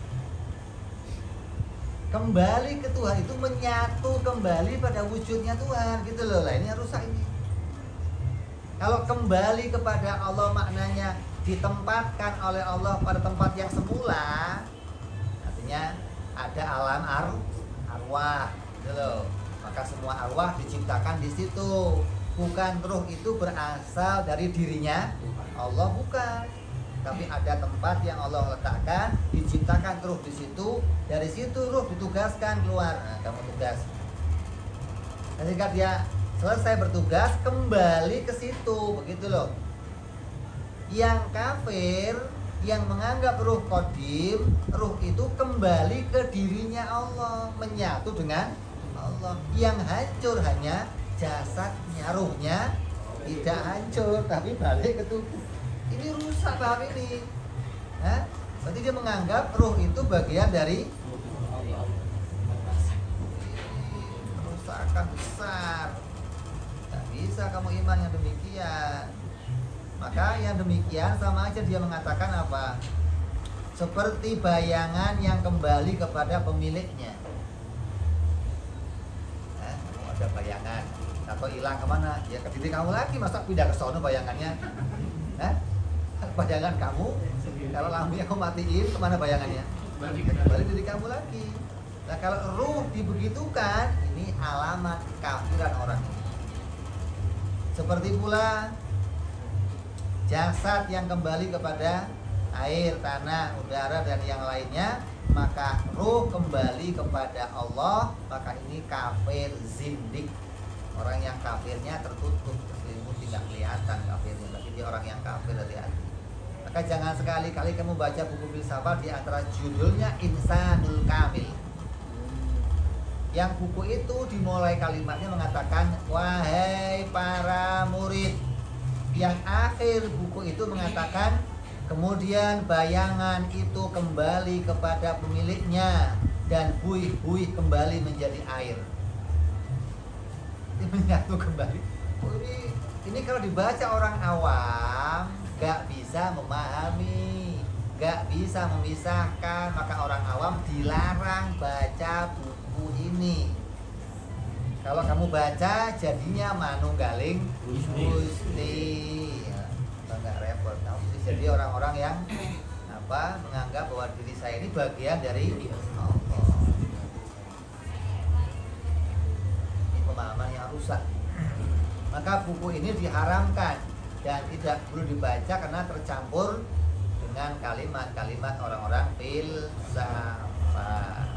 Kembali ke Tuhan itu menyatu kembali pada wujudnya Tuhan, gitu loh. Lah ini rusak ini. Kalau kembali kepada Allah maknanya ditempatkan oleh Allah pada tempat yang semula, artinya ada alam ar arwah, gitu loh. Maka semua arwah diciptakan di situ. Bukan ruh itu berasal dari dirinya Allah, bukan. Tapi ada tempat yang Allah letakkan, diciptakan ruh di situ. Dari situ ruh ditugaskan keluar. Nah, kamu tugas. Ketika dia selesai bertugas, kembali ke situ, begitu loh. Yang kafir, yang menganggap ruh qadim, ruh itu kembali ke dirinya Allah, menyatu dengan Allah. Yang hancur hanya jasadnya, ruhnya tidak hancur, tapi balik ke tubuh. Ini rusak paham ini. Hah? Berarti dia menganggap ruh itu bagian dari kerusakan besar. Tidak bisa kamu iman yang demikian. Maka yang demikian sama aja dia mengatakan apa? Seperti bayangan yang kembali kepada pemiliknya. Hah? Kamu ada bayangan atau hilang kemana? Ya ke diri kamu lagi, masa pindah ke sono bayangannya? Hah? Bayangan kamu, kalau lampunya kamu matiin, kemana bayangannya? Balik diri kamu lagi. Nah, kalau ruh dibegitukan, ini alamat kafiran orang ini. Seperti pula jasad yang kembali kepada air, tanah, udara dan yang lainnya, maka ruh kembali kepada Allah, maka ini kafir zindik. Orang yang kafirnya tertutup, ilmu tidak kelihatan kafirnya, tapi dia orang yang kafir hati-hati. Maka jangan sekali-kali kamu baca buku filsafat di antara judulnya Insanul Kamil. Yang buku itu dimulai kalimatnya mengatakan, wahai para murid. Yang akhir buku itu mengatakan, kemudian bayangan itu kembali kepada pemiliknya dan buih-buih kembali menjadi air. Ini menyatu kembali. Oh, ini, ini kalau dibaca orang awam gak bisa memahami, gak bisa memisahkan, maka orang awam dilarang baca buku ini. Kalau kamu baca jadinya manunggaling gusti, ya, nggak repot. Kamu jadi orang-orang yang apa menganggap bahwa diri saya ini bagian dari Allah. Ini pemahaman yang rusak. Maka buku ini diharamkan dan tidak perlu dibaca karena tercampur dengan kalimat-kalimat orang-orang filsafat.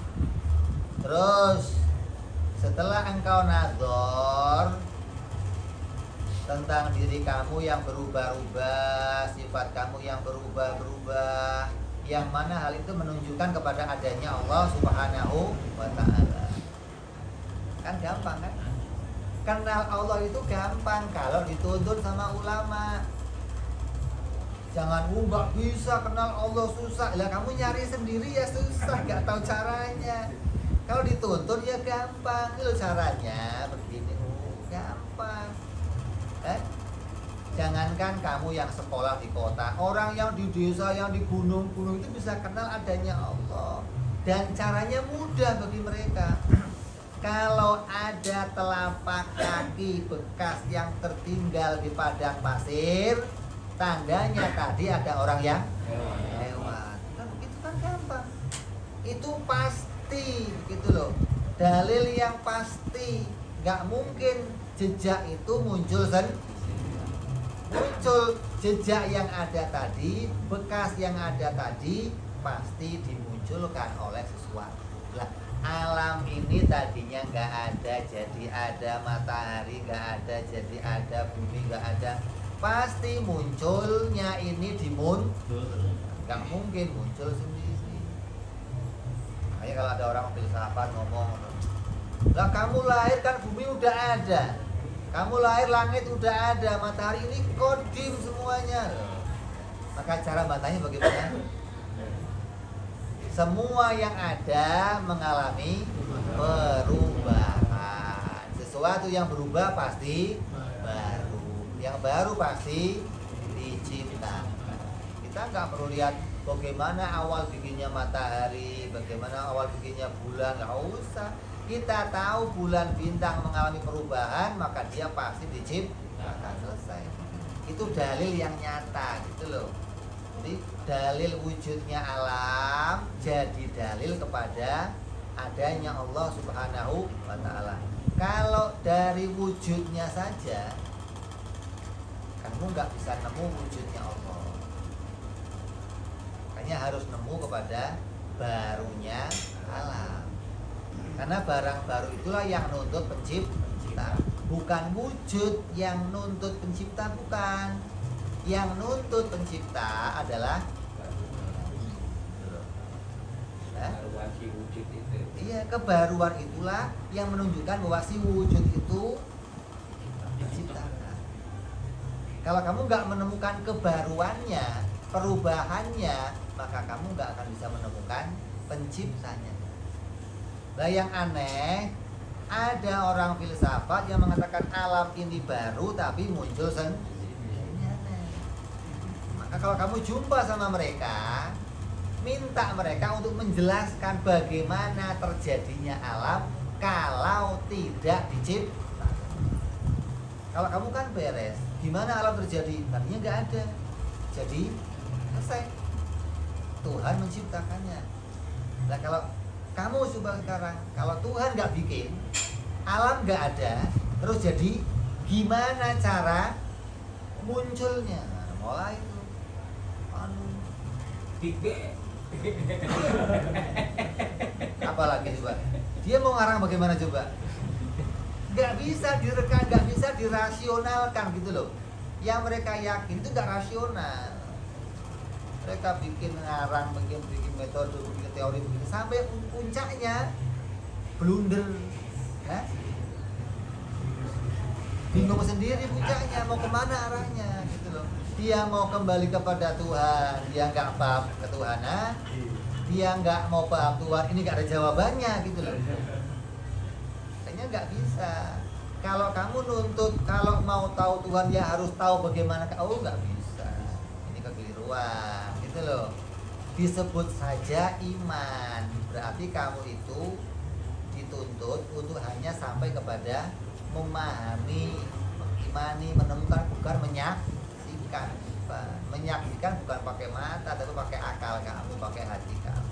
Terus setelah engkau nazar tentang diri kamu yang berubah-ubah, sifat kamu yang berubah-berubah, yang mana hal itu menunjukkan kepada adanya Allah Subhanahu wa ta'ala. Kan gampang kan? Kenal Allah itu gampang kalau dituntun sama ulama. Jangan, oh nggak bisa kenal Allah, susah. Lah kamu nyari sendiri ya susah, nggak tahu caranya. Kalau dituntun ya gampang, itu caranya begini, oh gampang. Eh? Jangankan kamu yang sekolah di kota, orang yang di desa, yang di gunung-gunung itu bisa kenal adanya Allah. Dan caranya mudah bagi mereka. Kalau ada telapak kaki bekas yang tertinggal di padang pasir, tandanya tadi ada orang yang lewat. Kan itu kan gampang. Itu pasti gitu loh. Dalil yang pasti. Gak mungkin jejak itu muncul sendiri. Muncul jejak yang ada tadi, bekas yang ada tadi pasti dimunculkan oleh sesuatu. Lah, alam ini tadinya nggak ada jadi ada, matahari nggak ada jadi ada, bumi nggak ada, pasti munculnya ini dimuncul, nggak mungkin muncul sendiri. Makanya kalau ada orang filsafat ngomong, lah kamu lahir kan bumi udah ada, kamu lahir langit udah ada, matahari ini kodim semuanya. Maka cara bantahnya bagaimana? Semua yang ada mengalami perubahan. Sesuatu yang berubah pasti baru. Yang baru pasti diciptakan. Kita nggak perlu lihat bagaimana awal bikinnya matahari, bagaimana awal bikinnya bulan, nggak usah. Kita tahu bulan bintang mengalami perubahan, maka dia pasti diciptakan. Selesai. Itu dalil yang nyata gitu loh. Jadi dalil wujudnya alam jadi dalil kepada adanya Allah Subhanahu wa ta'ala. Kalau dari wujudnya saja kamu nggak bisa nemu wujudnya Allah. Makanya harus nemu kepada barunya alam. Karena barang baru itulah yang nuntut pencipta. Bukan wujud yang nuntut pencipta, bukan. Yang nuntut pencipta adalah kebaruan si wujud itu. Iya, kebaruan itulah yang menunjukkan bahwa si wujud itu diciptakan. Kalau kamu nggak menemukan kebaruannya, perubahannya, maka kamu nggak akan bisa menemukan penciptanya. Nah, yang aneh, ada orang filsafat yang mengatakan alam ini baru tapi muncul sendiri. Maka kalau kamu jumpa sama mereka, minta mereka untuk menjelaskan bagaimana terjadinya alam kalau tidak diciptakan. Kalau kamu kan beres, gimana alam terjadi? Tadinya nggak ada, jadi selesai. Tuhan menciptakannya. Nah kalau kamu coba sekarang, kalau Tuhan nggak bikin, alam nggak ada, terus jadi Gimana cara munculnya? Nah, mulai itu anu Tiga. apalagi coba? Dia mau ngarang bagaimana coba? Nggak bisa direkam, nggak bisa dirasionalkan gitu loh. Yang mereka yakin itu nggak rasional. Mereka bikin ngarang, bikin bikin metode, bikin teori, bikin sampai puncaknya blunder, ya? Bingung sendiri puncaknya mau kemana arahnya gitu loh. Dia mau kembali kepada Tuhan, dia nggak paham ketuhanan, dia nggak mau paham Tuhan, ini nggak ada jawabannya gitu loh. Kayaknya nggak bisa. Kalau kamu nuntut, kalau mau tahu Tuhan ya harus tahu bagaimana kau, nggak bisa. Ini kekeliruan gitu loh. Disebut saja iman, berarti kamu itu dituntut untuk hanya sampai kepada memahami, mengimani, menemukan, bukan menyaksikan. Menyaksikan bukan pakai mata, tapi pakai akal kamu, pakai hati kamu.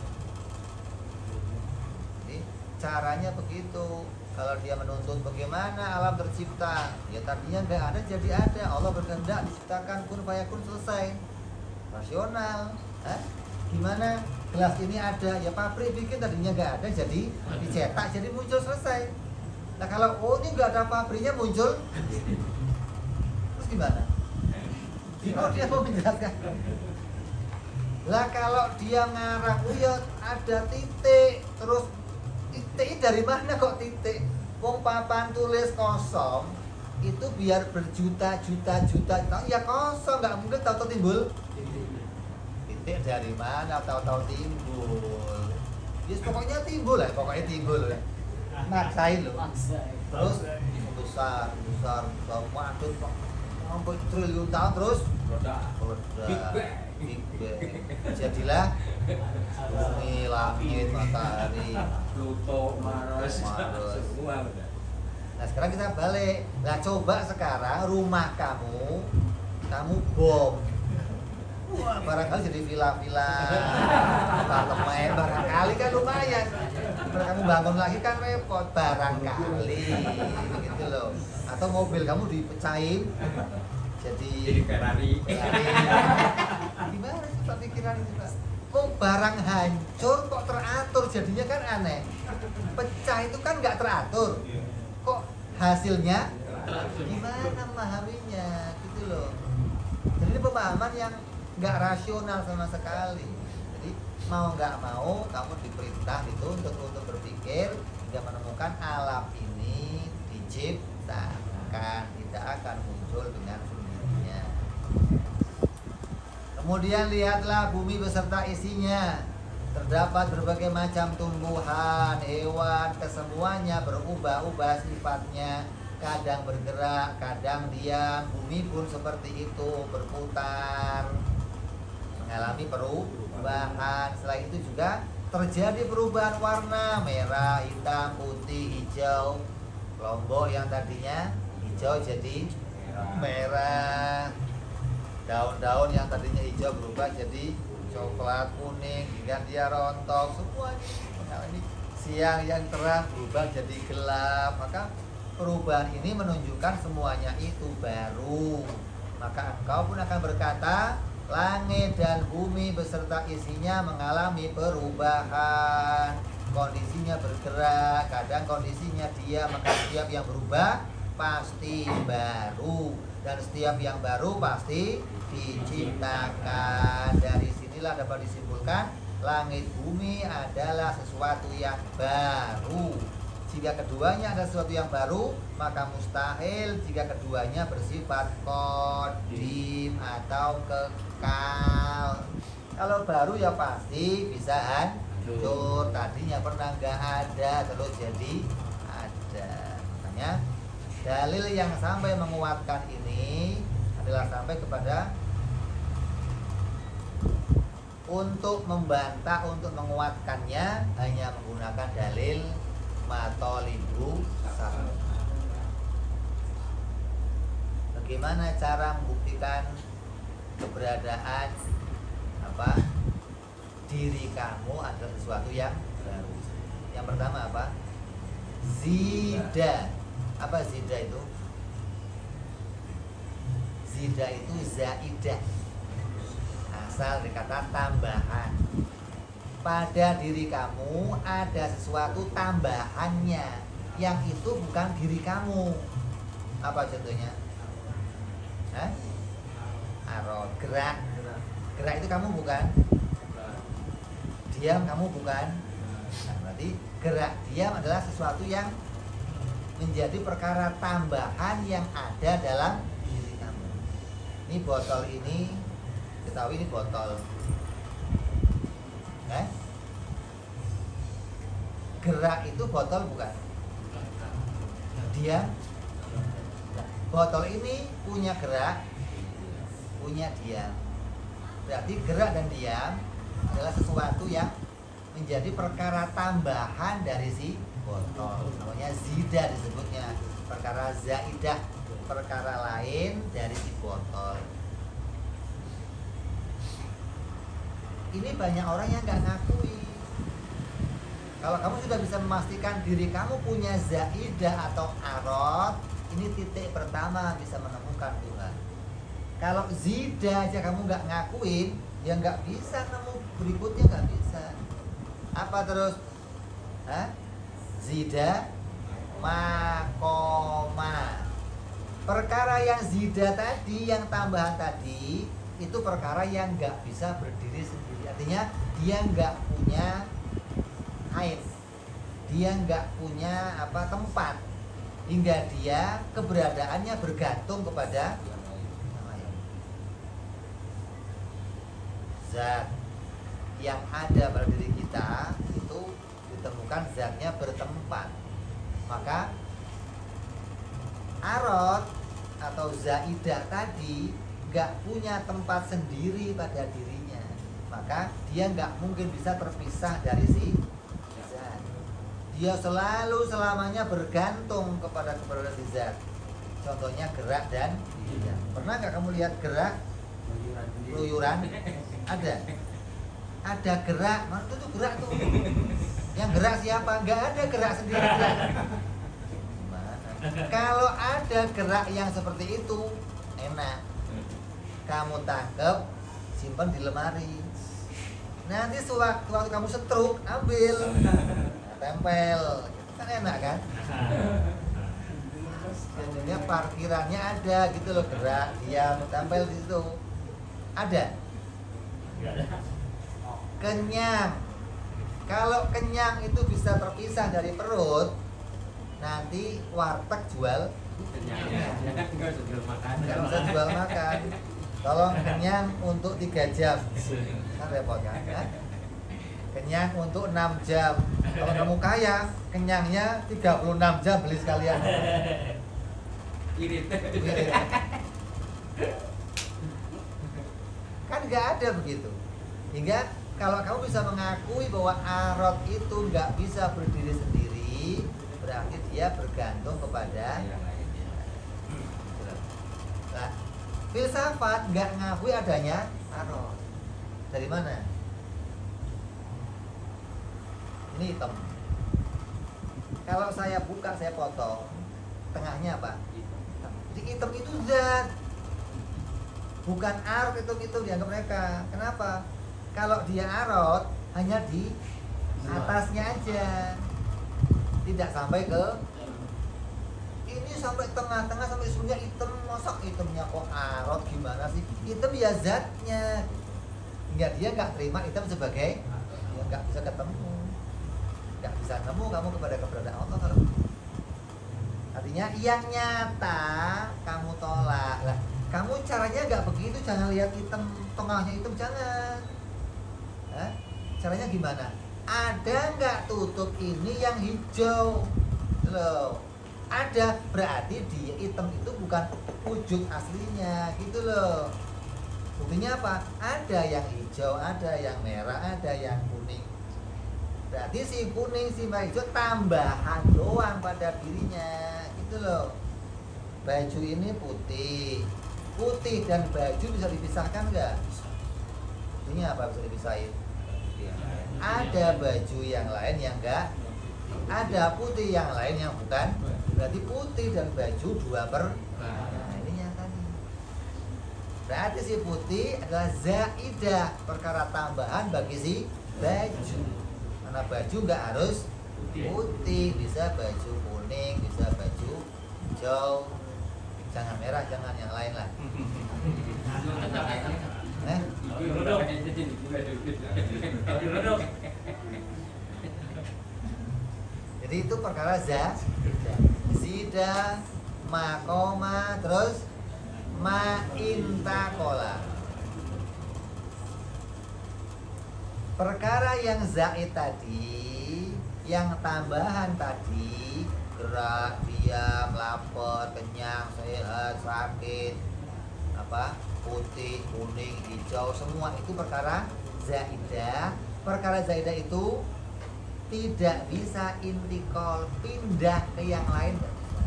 Jadi caranya begitu. Kalau dia menuntut bagaimana alam tercipta, ya tadinya nggak ada jadi ada. Allah berkehendak diciptakan kun fayakun, selesai. Rasional. Hah? Gimana gelas ini ada, ya pabrik bikin tadinya nggak ada jadi dicetak jadi muncul, selesai. Nah kalau oh ini nggak ada pabriknya muncul, terus gimana? Gimana dia mau menjelaskan? Lah kalau dia ngarang, oh ya ada titik, terus titik dari mana kok titik? Wong papan tulis kosong itu biar berjuta-juta-juta ya kosong, nggak mungkin tahu-tahu timbul titik dari mana, tahu-tahu timbul. Yes, pokoknya timbul lah, pokoknya timbul lah. Maksain loh. Terus besar, besar, besar, madut sampai triliun tahun terus Roda. Big Bang. Big Bang. Jadilah bumi, langit, matahari, Pluto, Mars, Mars. semua udah. Nah sekarang kita balik. Nah coba sekarang rumah kamu, kamu bom. Wah barangkali jadi villa-villa, apartemen, barangkali kan lumayan. Kalau kamu bangun lagi kan repot, barangkali, begitu loh. Atau mobil kamu dipecahin, jadi Jadi Ferrari. Ferrari. Gimana sih Pak pikiran itu Pak? Kok barang hancur kok teratur, jadinya kan aneh. Pecah itu kan nggak teratur. Kok hasilnya gimana memahaminya gitu loh. Jadi ini pemahaman yang nggak rasional sama sekali. Jadi mau nggak mau kamu diperintah itu untuk untuk berpikir hingga menemukan alam ini diciptakan, tidak akan muncul dengan sendirinya. Kemudian lihatlah bumi beserta isinya. Terdapat berbagai macam tumbuhan, hewan, kesemuanya berubah-ubah sifatnya. Kadang bergerak, kadang diam. Bumi pun seperti itu, berputar, mengalami perubahan. Selain itu juga terjadi perubahan warna, merah, hitam, putih, hijau. Lombok yang tadinya hijau jadi merah. Daun-daun yang tadinya hijau berubah jadi coklat, kuning, hingga dia rontok. Semuanya mengalami siang yang terang berubah jadi gelap. Maka perubahan ini menunjukkan semuanya itu baru. Maka engkau pun akan berkata, langit dan bumi beserta isinya mengalami perubahan. Kondisinya bergerak, kadang kondisinya diam. Maka setiap yang berubah pasti baru, dan setiap yang baru pasti diciptakan. Dari sinilah dapat disimpulkan langit bumi adalah sesuatu yang baru. Jika keduanya ada sesuatu yang baru, maka mustahil jika keduanya bersifat qadim atau kekal. Kalau baru ya pasti bisa hancur. Tadinya pernah nggak ada terus jadi ada. Makanya dalil yang sampai menguatkan ini adalah sampai kepada untuk membantah, untuk menguatkannya hanya menggunakan dalil matolibu sama. Bagaimana cara membuktikan keberadaan apa diri kamu adalah sesuatu yang baru? Yang pertama apa? Zida. Apa zida itu? Zida itu zaidah, asal dari kata tambahan. Pada diri kamu ada sesuatu tambahannya, yang itu bukan diri kamu. Apa contohnya? Hah? Arod, gerak. Gerak itu kamu bukan. Diam kamu bukan. Nah, berarti gerak diam adalah sesuatu yang menjadi perkara tambahan yang ada dalam diri kamu. Ini botol ini, ketahui ini botol. Eh? Gerak itu botol bukan? Diam. Botol ini punya gerak, punya diam. Berarti gerak dan diam adalah sesuatu yang menjadi perkara tambahan dari si botol. Namanya zida disebutnya, perkara zaidah, perkara lain dari si botol. Ini banyak orang yang nggak ngakui. Kalau kamu sudah bisa memastikan diri kamu punya zaidah atau arad, ini titik pertama bisa menemukan Tuhan. Kalau zida aja kamu nggak ngakuin, ya nggak bisa nemu berikutnya, nggak bisa. Apa terus? Hah? Zida makoma. Perkara yang zida tadi, yang tambahan tadi, itu perkara yang nggak bisa berdiri sendiri. Artinya dia nggak punya haid, dia nggak punya apa tempat, hingga dia keberadaannya bergantung kepada zat yang ada pada diri kita. Itu ditemukan zatnya bertempat. Maka arad atau zaidah tadi nggak punya tempat sendiri pada dirinya, maka dia nggak mungkin bisa terpisah dari si zat. Dia selalu selamanya bergantung kepada keberadaan si zat. Contohnya gerak dan diam. Pernah nggak kamu lihat gerak keluyuran? Ada, ada gerak, mana tuh gerak tuh? Yang gerak siapa? Nggak ada gerak sendiri. Gerak. Gimana? Kalau ada gerak yang seperti itu, enak. Kamu tangkap, simpan di lemari. Nanti sewaktu waktu kamu stroke, ambil, tempel, kan enak kan? Jadinya parkirannya ada gitu loh, gerak, diam, tempel di situ. Ada. Kenyang. Kalau kenyang itu bisa terpisah dari perut, nanti warteg jual kenyang. Nggak bisa jual makan. Tolong kenyang untuk tiga jam, kan repot kan? Kan? Kenyang untuk enam jam. Kalau kamu kaya, kenyangnya tiga puluh enam jam, beli sekalian. Irit. Irit. Kan nggak ada begitu. Hingga kalau kamu bisa mengakui bahwa arad itu nggak bisa berdiri sendiri, berarti dia bergantung kepada yang lainnya. Nah, filsafat nggak ngakui adanya arad. Dari mana? Ini hitam. Kalau saya buka, saya potong, tengahnya apa? Jadi hitam itu zat. Bukan arad, itu-itu dianggap mereka. Kenapa? Kalau dia arad hanya di atasnya aja, tidak sampai ke ini, sampai tengah-tengah, sampai isunya hitam. Masa hitamnya kok arad, gimana sih? Hitam ya zatnya. Hingga dia nggak terima hitam sebagai, ya nggak bisa ketemu, nggak bisa nemu kamu kepada keberadaan Allah. Kalau artinya yang nyata kamu tolak lah. Kamu caranya nggak begitu, jangan lihat hitam, tengahnya hitam, jangan. Hah? Caranya gimana? Ada nggak tutup ini yang hijau? Loh, ada, berarti dia hitam itu bukan wujud aslinya, gitu loh. Buktinya apa? Ada yang hijau, ada yang merah, ada yang kuning. Berarti si kuning, si merah, hijau tambahan doang pada dirinya, gitu loh. Baju ini putih, putih dan baju bisa dipisahkan nggak? Ini apa bisa dipisahin? Ada baju yang lain yang enggak, ada putih yang lain yang bukan. Berarti putih dan baju dua per. Nah, ini nyata nih. Berarti si putih adalah zaidah, perkara tambahan bagi si baju. Karena baju nggak harus putih, bisa baju kuning, bisa baju hijau. Jangan merah, jangan yang lain lah. Eh? Jadi itu perkara za, zida, makoma, terus ma'intakola. Perkara yang zaid tadi, yang tambahan tadi, gerak, diam, lapar, kenyang, sehat, sakit, apa, putih, kuning, hijau, semua itu perkara zaidah. Perkara zaidah itu tidak bisa intikal, pindah ke yang lain.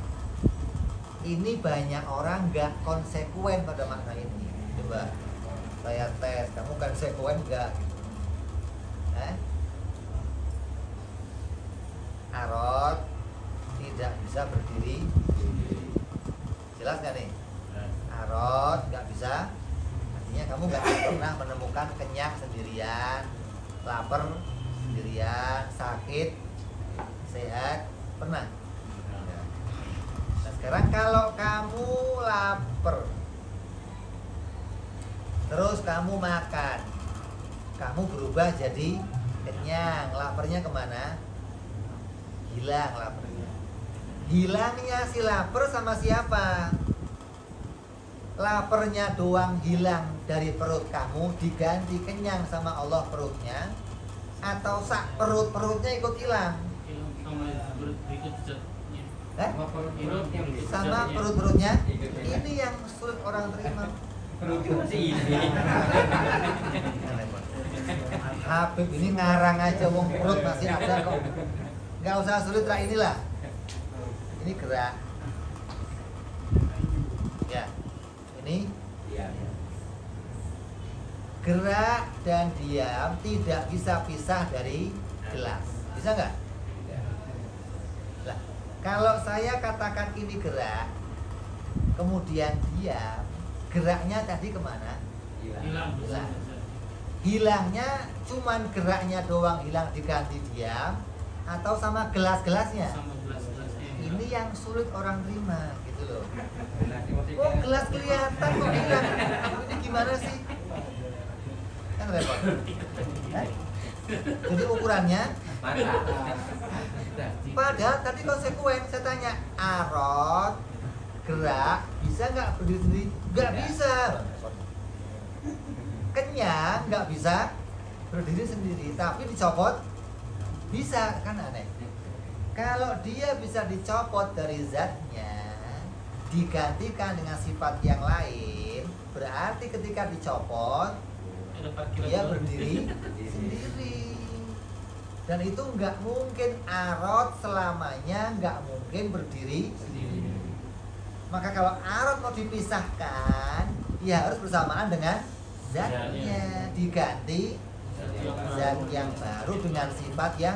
Ini banyak orang nggak konsekuen pada makna ini. Coba saya tes, kamu konsekuen nggak? Eh? Arot tidak bisa berdiri. Jelas nggak nih? Arot nggak bisa. Artinya kamu nggak pernah menemukan kenyang sendirian, lapar sendirian, sakit, sehat, pernah? Sekarang kalau kamu lapar, terus kamu makan, kamu berubah jadi kenyang, laparnya kemana? Hilang laparnya. Hilangnya si lapar sama siapa? Laparnya doang hilang dari perut kamu, diganti kenyang sama Allah perutnya, atau sak perut-perutnya ikut hilang? Eh? Sama perut-perutnya. Ini yang sulit orang terima. Habib ini ngarang aja, wong perut masih ada kok. Nggak usah sulit lah, inilah. Ini gerak. Ya. Ini gerak dan diam tidak bisa pisah dari gelas. Bisa nggak? Lah, kalau saya katakan ini gerak, kemudian diam, geraknya tadi kemana? Hilang. Hilang. Hilangnya cuman geraknya doang hilang diganti diam, atau sama gelas-gelasnya? Sama gelas-gelasnya. Ini yang sulit orang terima gitu loh. Oh, gelas kelihatan kok hilang. Ini gimana sih? Kan repot. Hah? Jadi ukurannya padahal tadi konsekuen. Saya tanya, arot gerak bisa nggak berdiri sendiri? Nggak bisa. Kenyang nggak bisa berdiri sendiri, tapi dicopot bisa, kan aneh. Kalau dia bisa dicopot dari zatnya, digantikan dengan sifat yang lain, berarti ketika dicopot dia berdiri sendiri. Dan itu nggak mungkin arot selamanya nggak mungkin berdiri sendiri. Maka kalau arot mau dipisahkan, ya harus bersamaan dengan zatnya, diganti zat yang baru dengan sifat yang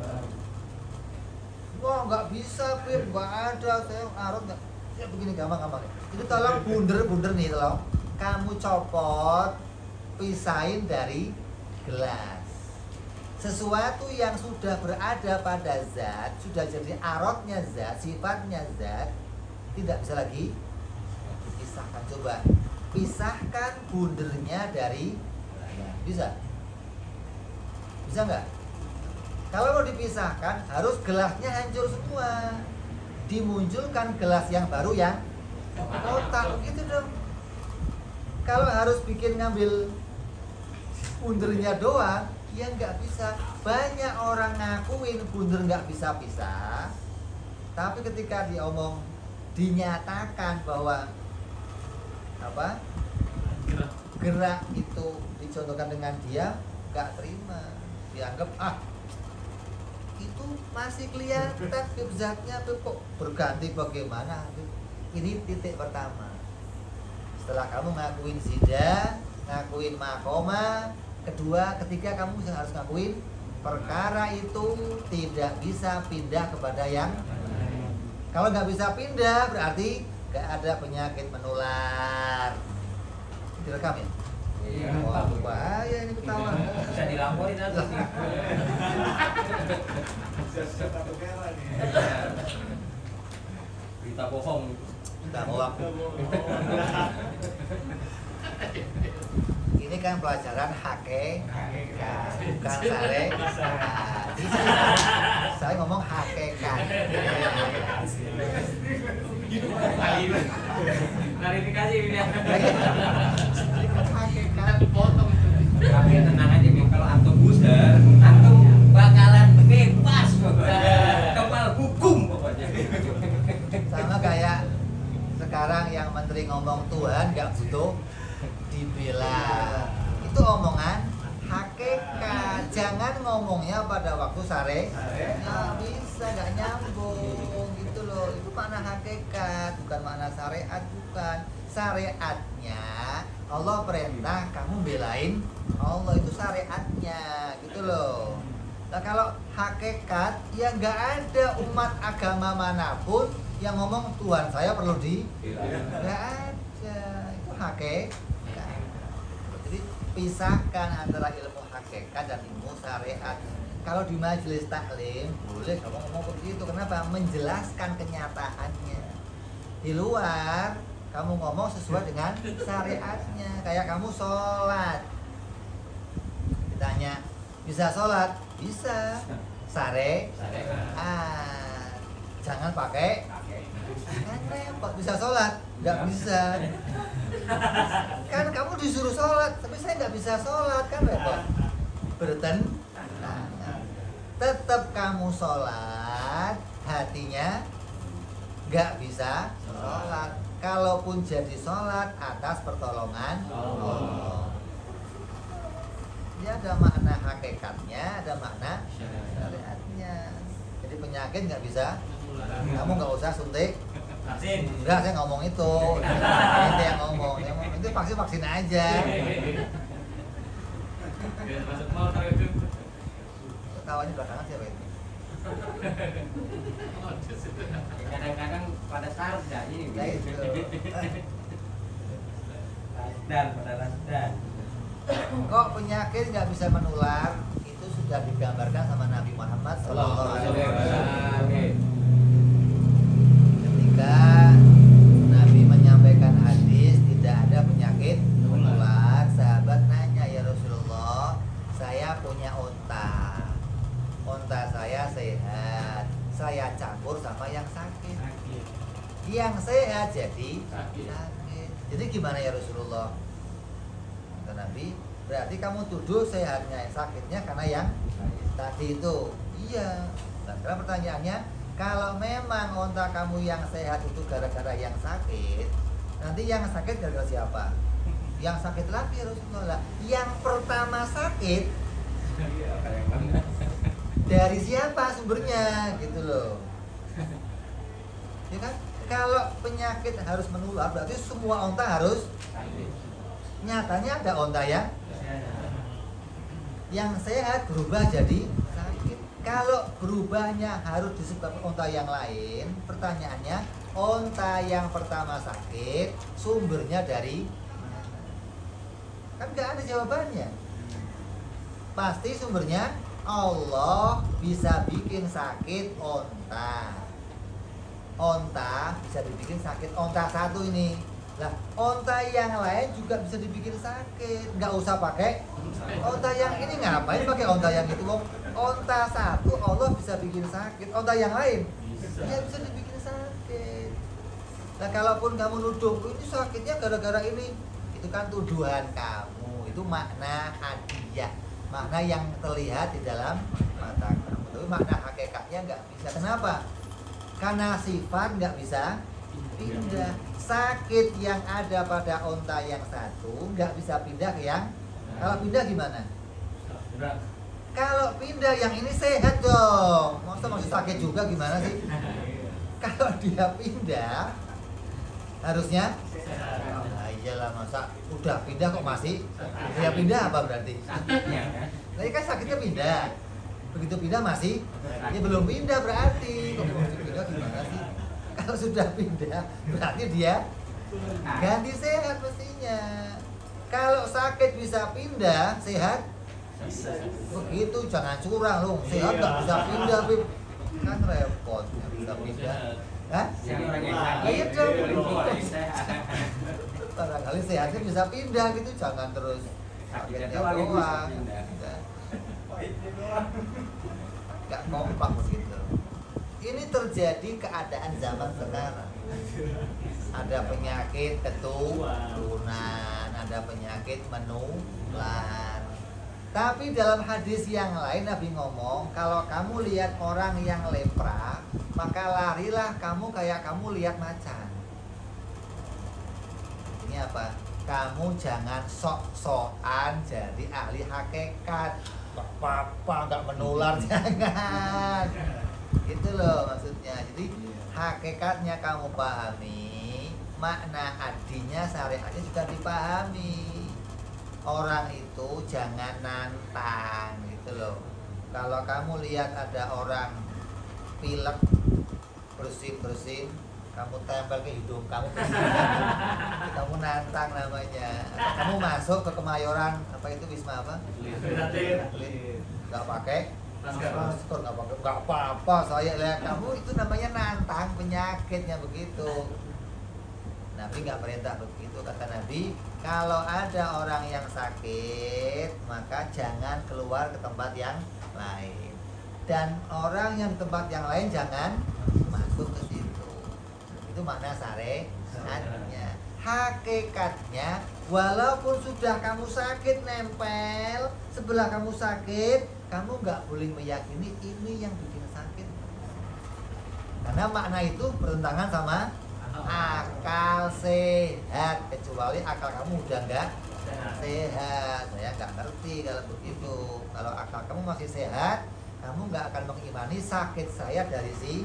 wah nggak bisa, Pip, nggak ada, saya arot nggak. Ya begini gampang-gampang. Itu tolong bunder-bunder nih, tolong kamu copot, pisahin dari gelas. Sesuatu yang sudah berada pada zat, sudah jadi arotnya zat, sifatnya zat, tidak bisa lagi dipisahkan. Coba pisahkan bundernya dari, bisa? Bisa nggak? Kalau mau dipisahkan, harus gelasnya hancur semua, dimunculkan gelas yang baru yang kotak, begitu dong. Kalau harus bikin ngambil bundernya doang, ya nggak bisa. Banyak orang ngakuin bunder nggak bisa pisah, tapi ketika diomong, dinyatakan bahwa apa gerak itu dicontohkan dengan dia, nggak terima, dianggap ah itu masih kelihatan zatnya tuh kok berganti bagaimana. Ini titik pertama. Setelah kamu ngakuin zida, ngakuin makoma, kedua, ketiga kamu harus ngakuin perkara itu tidak bisa pindah kepada yang. Kalau nggak bisa pindah berarti nggak ada penyakit menular. Direkam ya? Iya. Wah, bahaya ini ketawa. Bisa dilaporin nanti. Berita bohong. Udah hoak. Ini kan pelajaran hakikat, bukan sare. Saya ngomong hakikat. Klarifikasi ini ya. Hakikat. Tapi tenang aja nih, kalau antum buzzer, antum bakalan bebas kepala hukum pokoknya. Sama kayak sekarang yang menteri ngomong Tuhan nggak butuh dibilang. Itu omongan hakikat. Jangan ngomongnya pada waktu sare. Nggak bisa, nggak nyambung gitu loh. Itu makna hakikat, bukan makna syariat, bukan. Syariatnya Allah perintah kamu belain Allah, itu syariatnya gitu loh. Nah kalau hakikat ya nggak ada umat agama manapun yang ngomong Tuhan saya perlu di nggak ada, itu hakikat. Jadi pisahkan antara ilmu hakikat dan ilmu syariat. Kalau di majelis taklim boleh kamu ngomong begitu, kenapa? Menjelaskan kenyataannya. Di luar kamu ngomong sesuai dengan syariatnya. Kayak kamu sholat, ditanya bisa sholat? Bisa. Sare? Ah, jangan pakai. Kan repot. Bisa sholat? Nggak bisa. Kan kamu disuruh sholat, tapi saya nggak bisa sholat, kan repot. Bertentangan. Tetap kamu sholat, hatinya nggak bisa sholat. Kalaupun jadi sholat atas pertolongan Allah. Dia ada makna hakikatnya, ada makna syariatnya. Jadi penyakit nggak bisa, kamu nggak usah suntik. Vaksin. Enggak, saya ngomong itu. Itu yang ngomong. Yang ngomong itu vaksin vaksin aja. Masuk mau tahu itu. Tawanya belakangan siapa itu? Kadang-kadang pada sarda ini. Ya itu. Dan pada rasdan. Kok penyakit nggak bisa menular? Itu sudah digambarkan sama Nabi Muhammad Sallallahu Alaihi Wasallam. Ketika Nabi menyampaikan hadis tidak ada penyakit menular, sahabat nanya, ya Rasulullah, saya punya unta, unta saya sehat, saya campur sama yang sakit, yang sehat jadi sakit. Jadi gimana ya Rasulullah? Kata Nabi, berarti kamu tuduh sehatnya, sakitnya karena yang tadi itu. Iya. Nah, sekarang pertanyaannya, kalau memang unta kamu yang sehat itu gara-gara yang sakit, nanti yang sakit gara-gara siapa? Yang sakit lagi Rasulullah. Yang pertama sakit dari siapa sumbernya gitu loh. Ya kan? Kalau penyakit harus menular berarti semua unta harus. Nyatanya ada unta yang yang sehat berubah jadi sakit. Kalau berubahnya harus disebabkan unta yang lain, pertanyaannya, unta yang pertama sakit sumbernya dari mana? Kan nggak ada jawabannya. Pasti sumbernya Allah bisa bikin sakit unta. Unta bisa dibikin sakit, unta satu ini. Lah, unta yang lain juga bisa dibikin sakit. Nggak usah pakai unta yang ini, ngapain pakai unta yang itu? Unta satu Allah bisa bikin sakit, unta yang lain ya bisa dibikin sakit. Nah, kalaupun kamu nuduh ini sakitnya gara-gara ini, itu kan tuduhan kamu. Itu makna hadiah, makna yang terlihat di dalam mata kamu. Tapi makna hakikatnya nggak bisa. Kenapa? Karena sifat nggak bisa pindah. Sakit yang ada pada unta yang satu nggak bisa pindah ke yang. Kalau pindah gimana? Kalau pindah yang ini sehat dong. Masa masih sakit juga gimana sih? Kalau dia pindah harusnya nah, iyalah, masa udah pindah kok masih dia pindah apa berarti? Nah, kan sakitnya pindah. Begitu pindah masih dia belum pindah berarti. Kok masih pindah gimana sih? Kalau sudah pindah berarti dia ganti sehat mestinya. Kalau sakit bisa pindah, sehat Bisa. begitu, jangan curang loh. Sehat nggak bisa pindah, Bib. Kan repot, nggak bisa pindah. Hah? Jadi orang yang Ayo sakit dong. orang yang sehat. Barangkali sehatnya bisa pindah gitu, jangan terus Sakitnya sakitnya doang yang bisa doang. pindah. Nggak kompak begitu. Ini terjadi keadaan zaman sekarang. Ada penyakit keturunan, ada penyakit menular. Tapi dalam hadis yang lain Nabi ngomong, kalau kamu lihat orang yang lepra, maka larilah kamu kayak kamu lihat macan. Ini apa? Kamu jangan sok-sokan jadi ahli hakikat. Gak apa-apa, gak menular, jangan. Itu loh maksudnya. Jadi hakikatnya kamu pahami, makna artinya syariatnya juga dipahami. Orang itu jangan nantang gitu loh. Kalau kamu lihat ada orang pilek bersin-bersin, kamu tempel ke hidung kamu, kamu nantang namanya. Atau kamu masuk ke Kemayoran, apa itu Wisma apa? Gak pakai masker, gak pakai, gak apa-apa. Saya lihat kamu itu namanya nantang, penyakitnya begitu. Nabi nggak perintah begitu, kata Nabi. Kalau ada orang yang sakit, maka jangan keluar ke tempat yang lain. Dan orang yang di tempat yang lain jangan masuk ke situ. Itu makna syariatnya. Hakikatnya, walaupun sudah kamu sakit nempel sebelah kamu sakit, kamu nggak boleh meyakini ini yang bikin sakit. Karena makna itu bertentangan sama akal sehat, kecuali akal kamu udah nggak sehat. Saya nggak ngerti kalau begitu. Kalau akal kamu masih sehat, kamu nggak akan mengimani sakit saya dari si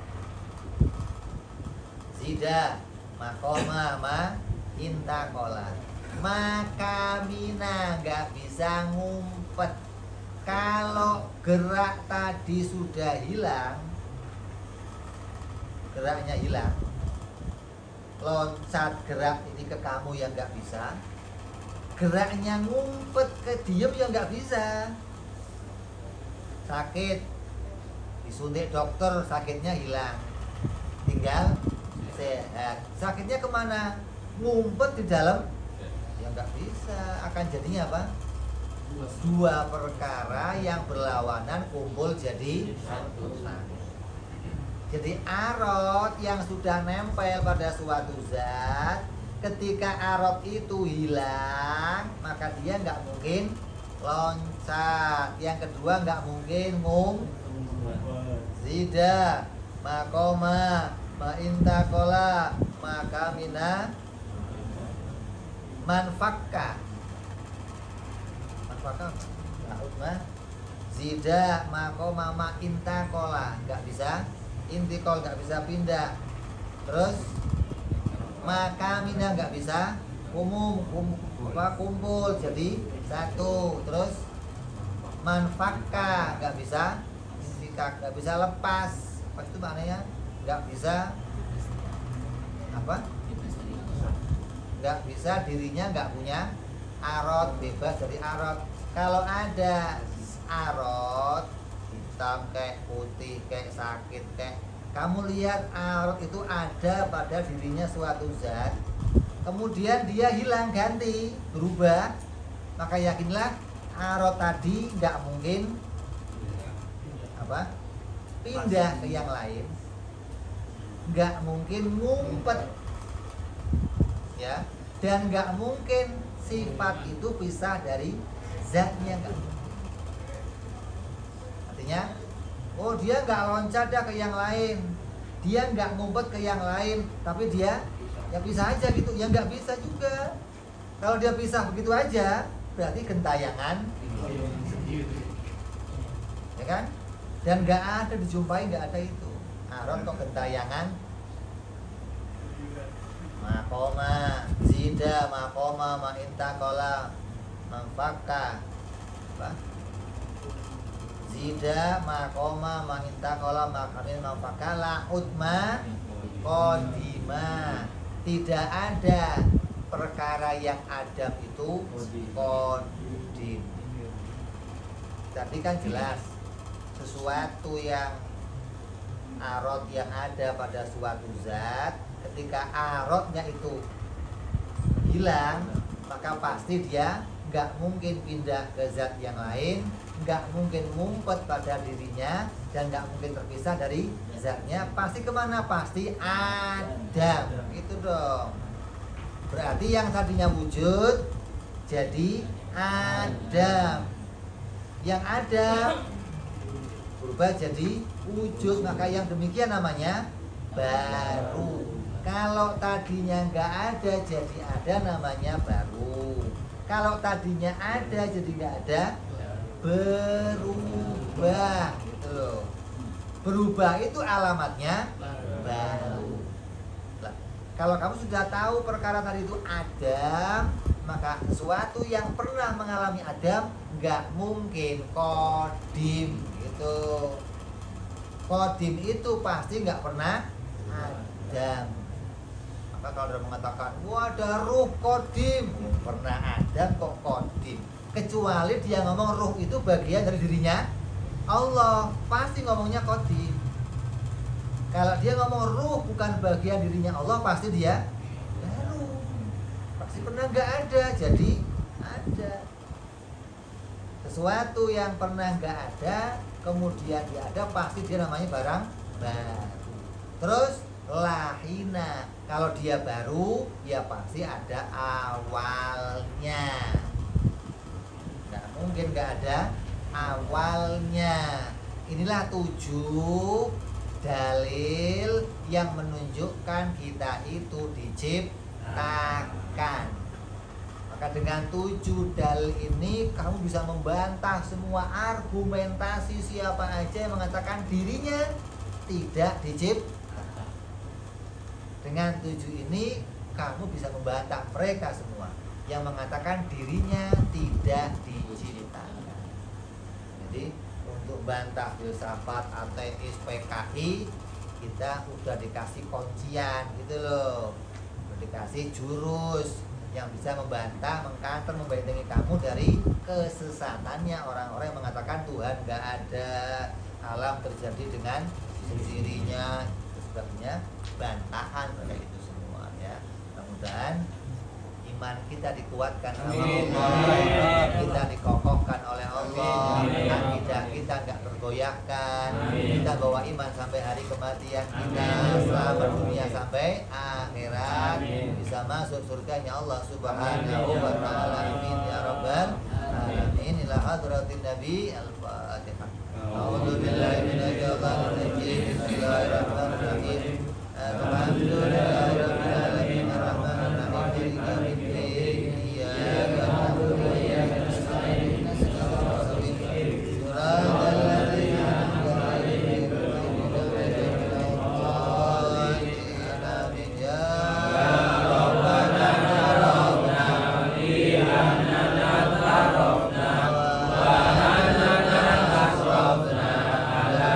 Zida makoma ma intakola. Maka mina nggak bisa ngumpet. Kalau gerak tadi sudah hilang, geraknya hilang, loncat gerak ini ke kamu yang nggak bisa, geraknya ngumpet ke diem yang nggak bisa. Sakit disuntik dokter, sakitnya hilang, tinggal sehat. Sakitnya kemana? Ngumpet di dalam, ya nggak bisa. Akan jadinya apa? Dua perkara yang berlawanan kumpul jadi satu. Jadi arot yang sudah nempel pada suatu zat, ketika arot itu hilang, maka dia nggak mungkin loncat. Yang kedua nggak mungkin ngum zida makoma maintakola maka mina manfakka manfakka mah zida makoma maintakola nggak bisa intikol, nggak bisa pindah. Terus maka mina nggak bisa umum, kum, apa, kumpul jadi satu. Terus manfakka nggak bisa intikak, nggak bisa lepas. Apa itu maknanya? Nggak bisa apa? Nggak bisa, dirinya nggak punya arot, bebas dari arot. Kalau ada arot hitam kayak putih kayak sakit kayak, kamu lihat arot itu ada pada dirinya suatu zat, kemudian dia hilang, ganti, berubah, maka yakinlah arot tadi nggak mungkin apa pindah ke yang lain, nggak mungkin ngumpet ya, dan nggak mungkin sifat itu pisah dari zatnya, nggak mungkin. Artinya, oh dia nggak loncat dah ke yang lain, dia nggak ngumpet ke yang lain, tapi dia ya bisa aja gitu, ya nggak bisa juga. Kalau dia pisah begitu aja, berarti gentayangan, ya kan? Dan nggak ada dijumpai, nggak ada itu. Aron kok gentayangan? Makoma zida makoma maintakola manfakka apa? Zida makoma maintakola makamin manfakala utma kodima. Tidak ada perkara yang adam itu kodim. Tapi kan jelas sesuatu yang arot yang ada pada suatu zat, ketika arotnya itu hilang, maka pasti dia nggak mungkin pindah ke zat yang lain, nggak mungkin ngumpet pada dirinya, dan nggak mungkin terpisah dari zatnya. Pasti kemana? Pasti adam. Itu dong. Berarti yang tadinya wujud jadi adam. Yang ada berubah jadi wujud, maka yang demikian namanya baru. Kalau tadinya nggak ada jadi ada, namanya baru. Kalau tadinya ada jadi nggak ada, berubah gitu loh. Berubah itu alamatnya baru. Nah, kalau kamu sudah tahu perkara tadi itu adam, maka sesuatu yang pernah mengalami adam nggak mungkin kodim gitu. Kodim itu pasti nggak pernah adam. Maka kalau ada mengatakan wah ada ruh kodim, pernah ada kok kodim. Kecuali dia ngomong ruh itu bagian dari dirinya Allah, pasti ngomongnya kodim. Kalau dia ngomong ruh bukan bagian dirinya Allah, pasti dia baru. Pasti pernah nggak ada jadi ada. Sesuatu yang pernah nggak ada kemudian dia ada, pasti dia namanya barang baru. Terus lahina, kalau dia baru ya pasti ada awalnya. Nggak mungkin nggak ada awalnya. Inilah tujuh dalil yang menunjukkan kita itu diciptakan. Maka dengan tujuh dalil ini kamu bisa membantah semua argumentasi siapa aja yang mengatakan dirinya tidak diciptakan. Dengan tujuh ini kamu bisa membantah mereka semua yang mengatakan dirinya tidak diciptakan. Jadi untuk bantah filsafat, ateis, P K I kita udah dikasih kuncian gitu loh, udah dikasih jurus yang bisa membantah, mengkanter, membentengi kamu dari kesesatannya orang-orang yang mengatakan Tuhan gak ada, alam terjadi dengan sendirinya. Sebabnya bantahan kayak itu semua ya. Mudah-mudahan iman kita dikuatkan oleh Allah, kita dikokohkan oleh Allah, akidah kita nggak tergoyahkan, kita bawa iman sampai hari kematian kita, selamat dunia sampai akhirat, bisa masuk surganya Allah Subhanahu wa taala. Amin ya rabbal alamin. Ila hadratin Nabi al-Fatihah. A'udzu billahi minasyaitonir rajim. Bismillahirrahmanirrahim. Alhamdulillahi rabbil alamin arrahmanir rahim maliki yaumiddin. Iyyaka na'budu wa iyyaka nasta'in. Ihdinas siratal mustaqim. Shiratal ladzina an'amta 'alaihim ghairil maghdubi 'alaihim waladdallin. Ya Rabbana tarabna bi annana tarabna wa annana asrafna ala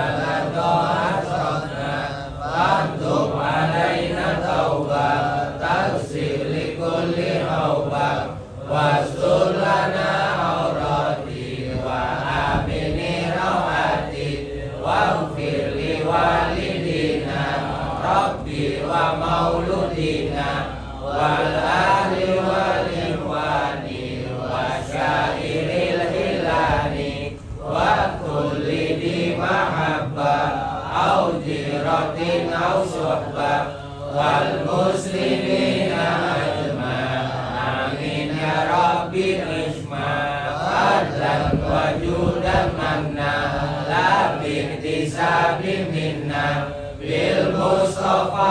ladha Tub alaina taubah taghfir li kulli haubah wastur lana aurati wa amini rawati waghfir li walidina rabbi wa mauludina wal ahli wal ikhwani wa syairil hilani wa kulli di mahabbah aujiratin au suhbah wal muslimina ajma' amin ya rabbi isma adlan wajudan manna la bihtisabi minna bil mustafa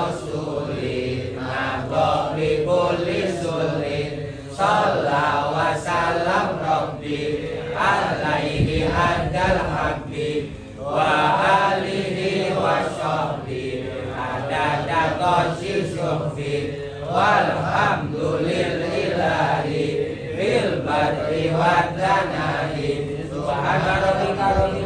rasuli nabok bi kulli suli sallallahu wa sallam rabbi alaihi adal habib wa alihi wa sahbihi adada qasir syufi walhamdulillahi bil badri wa danahi subhana rabbika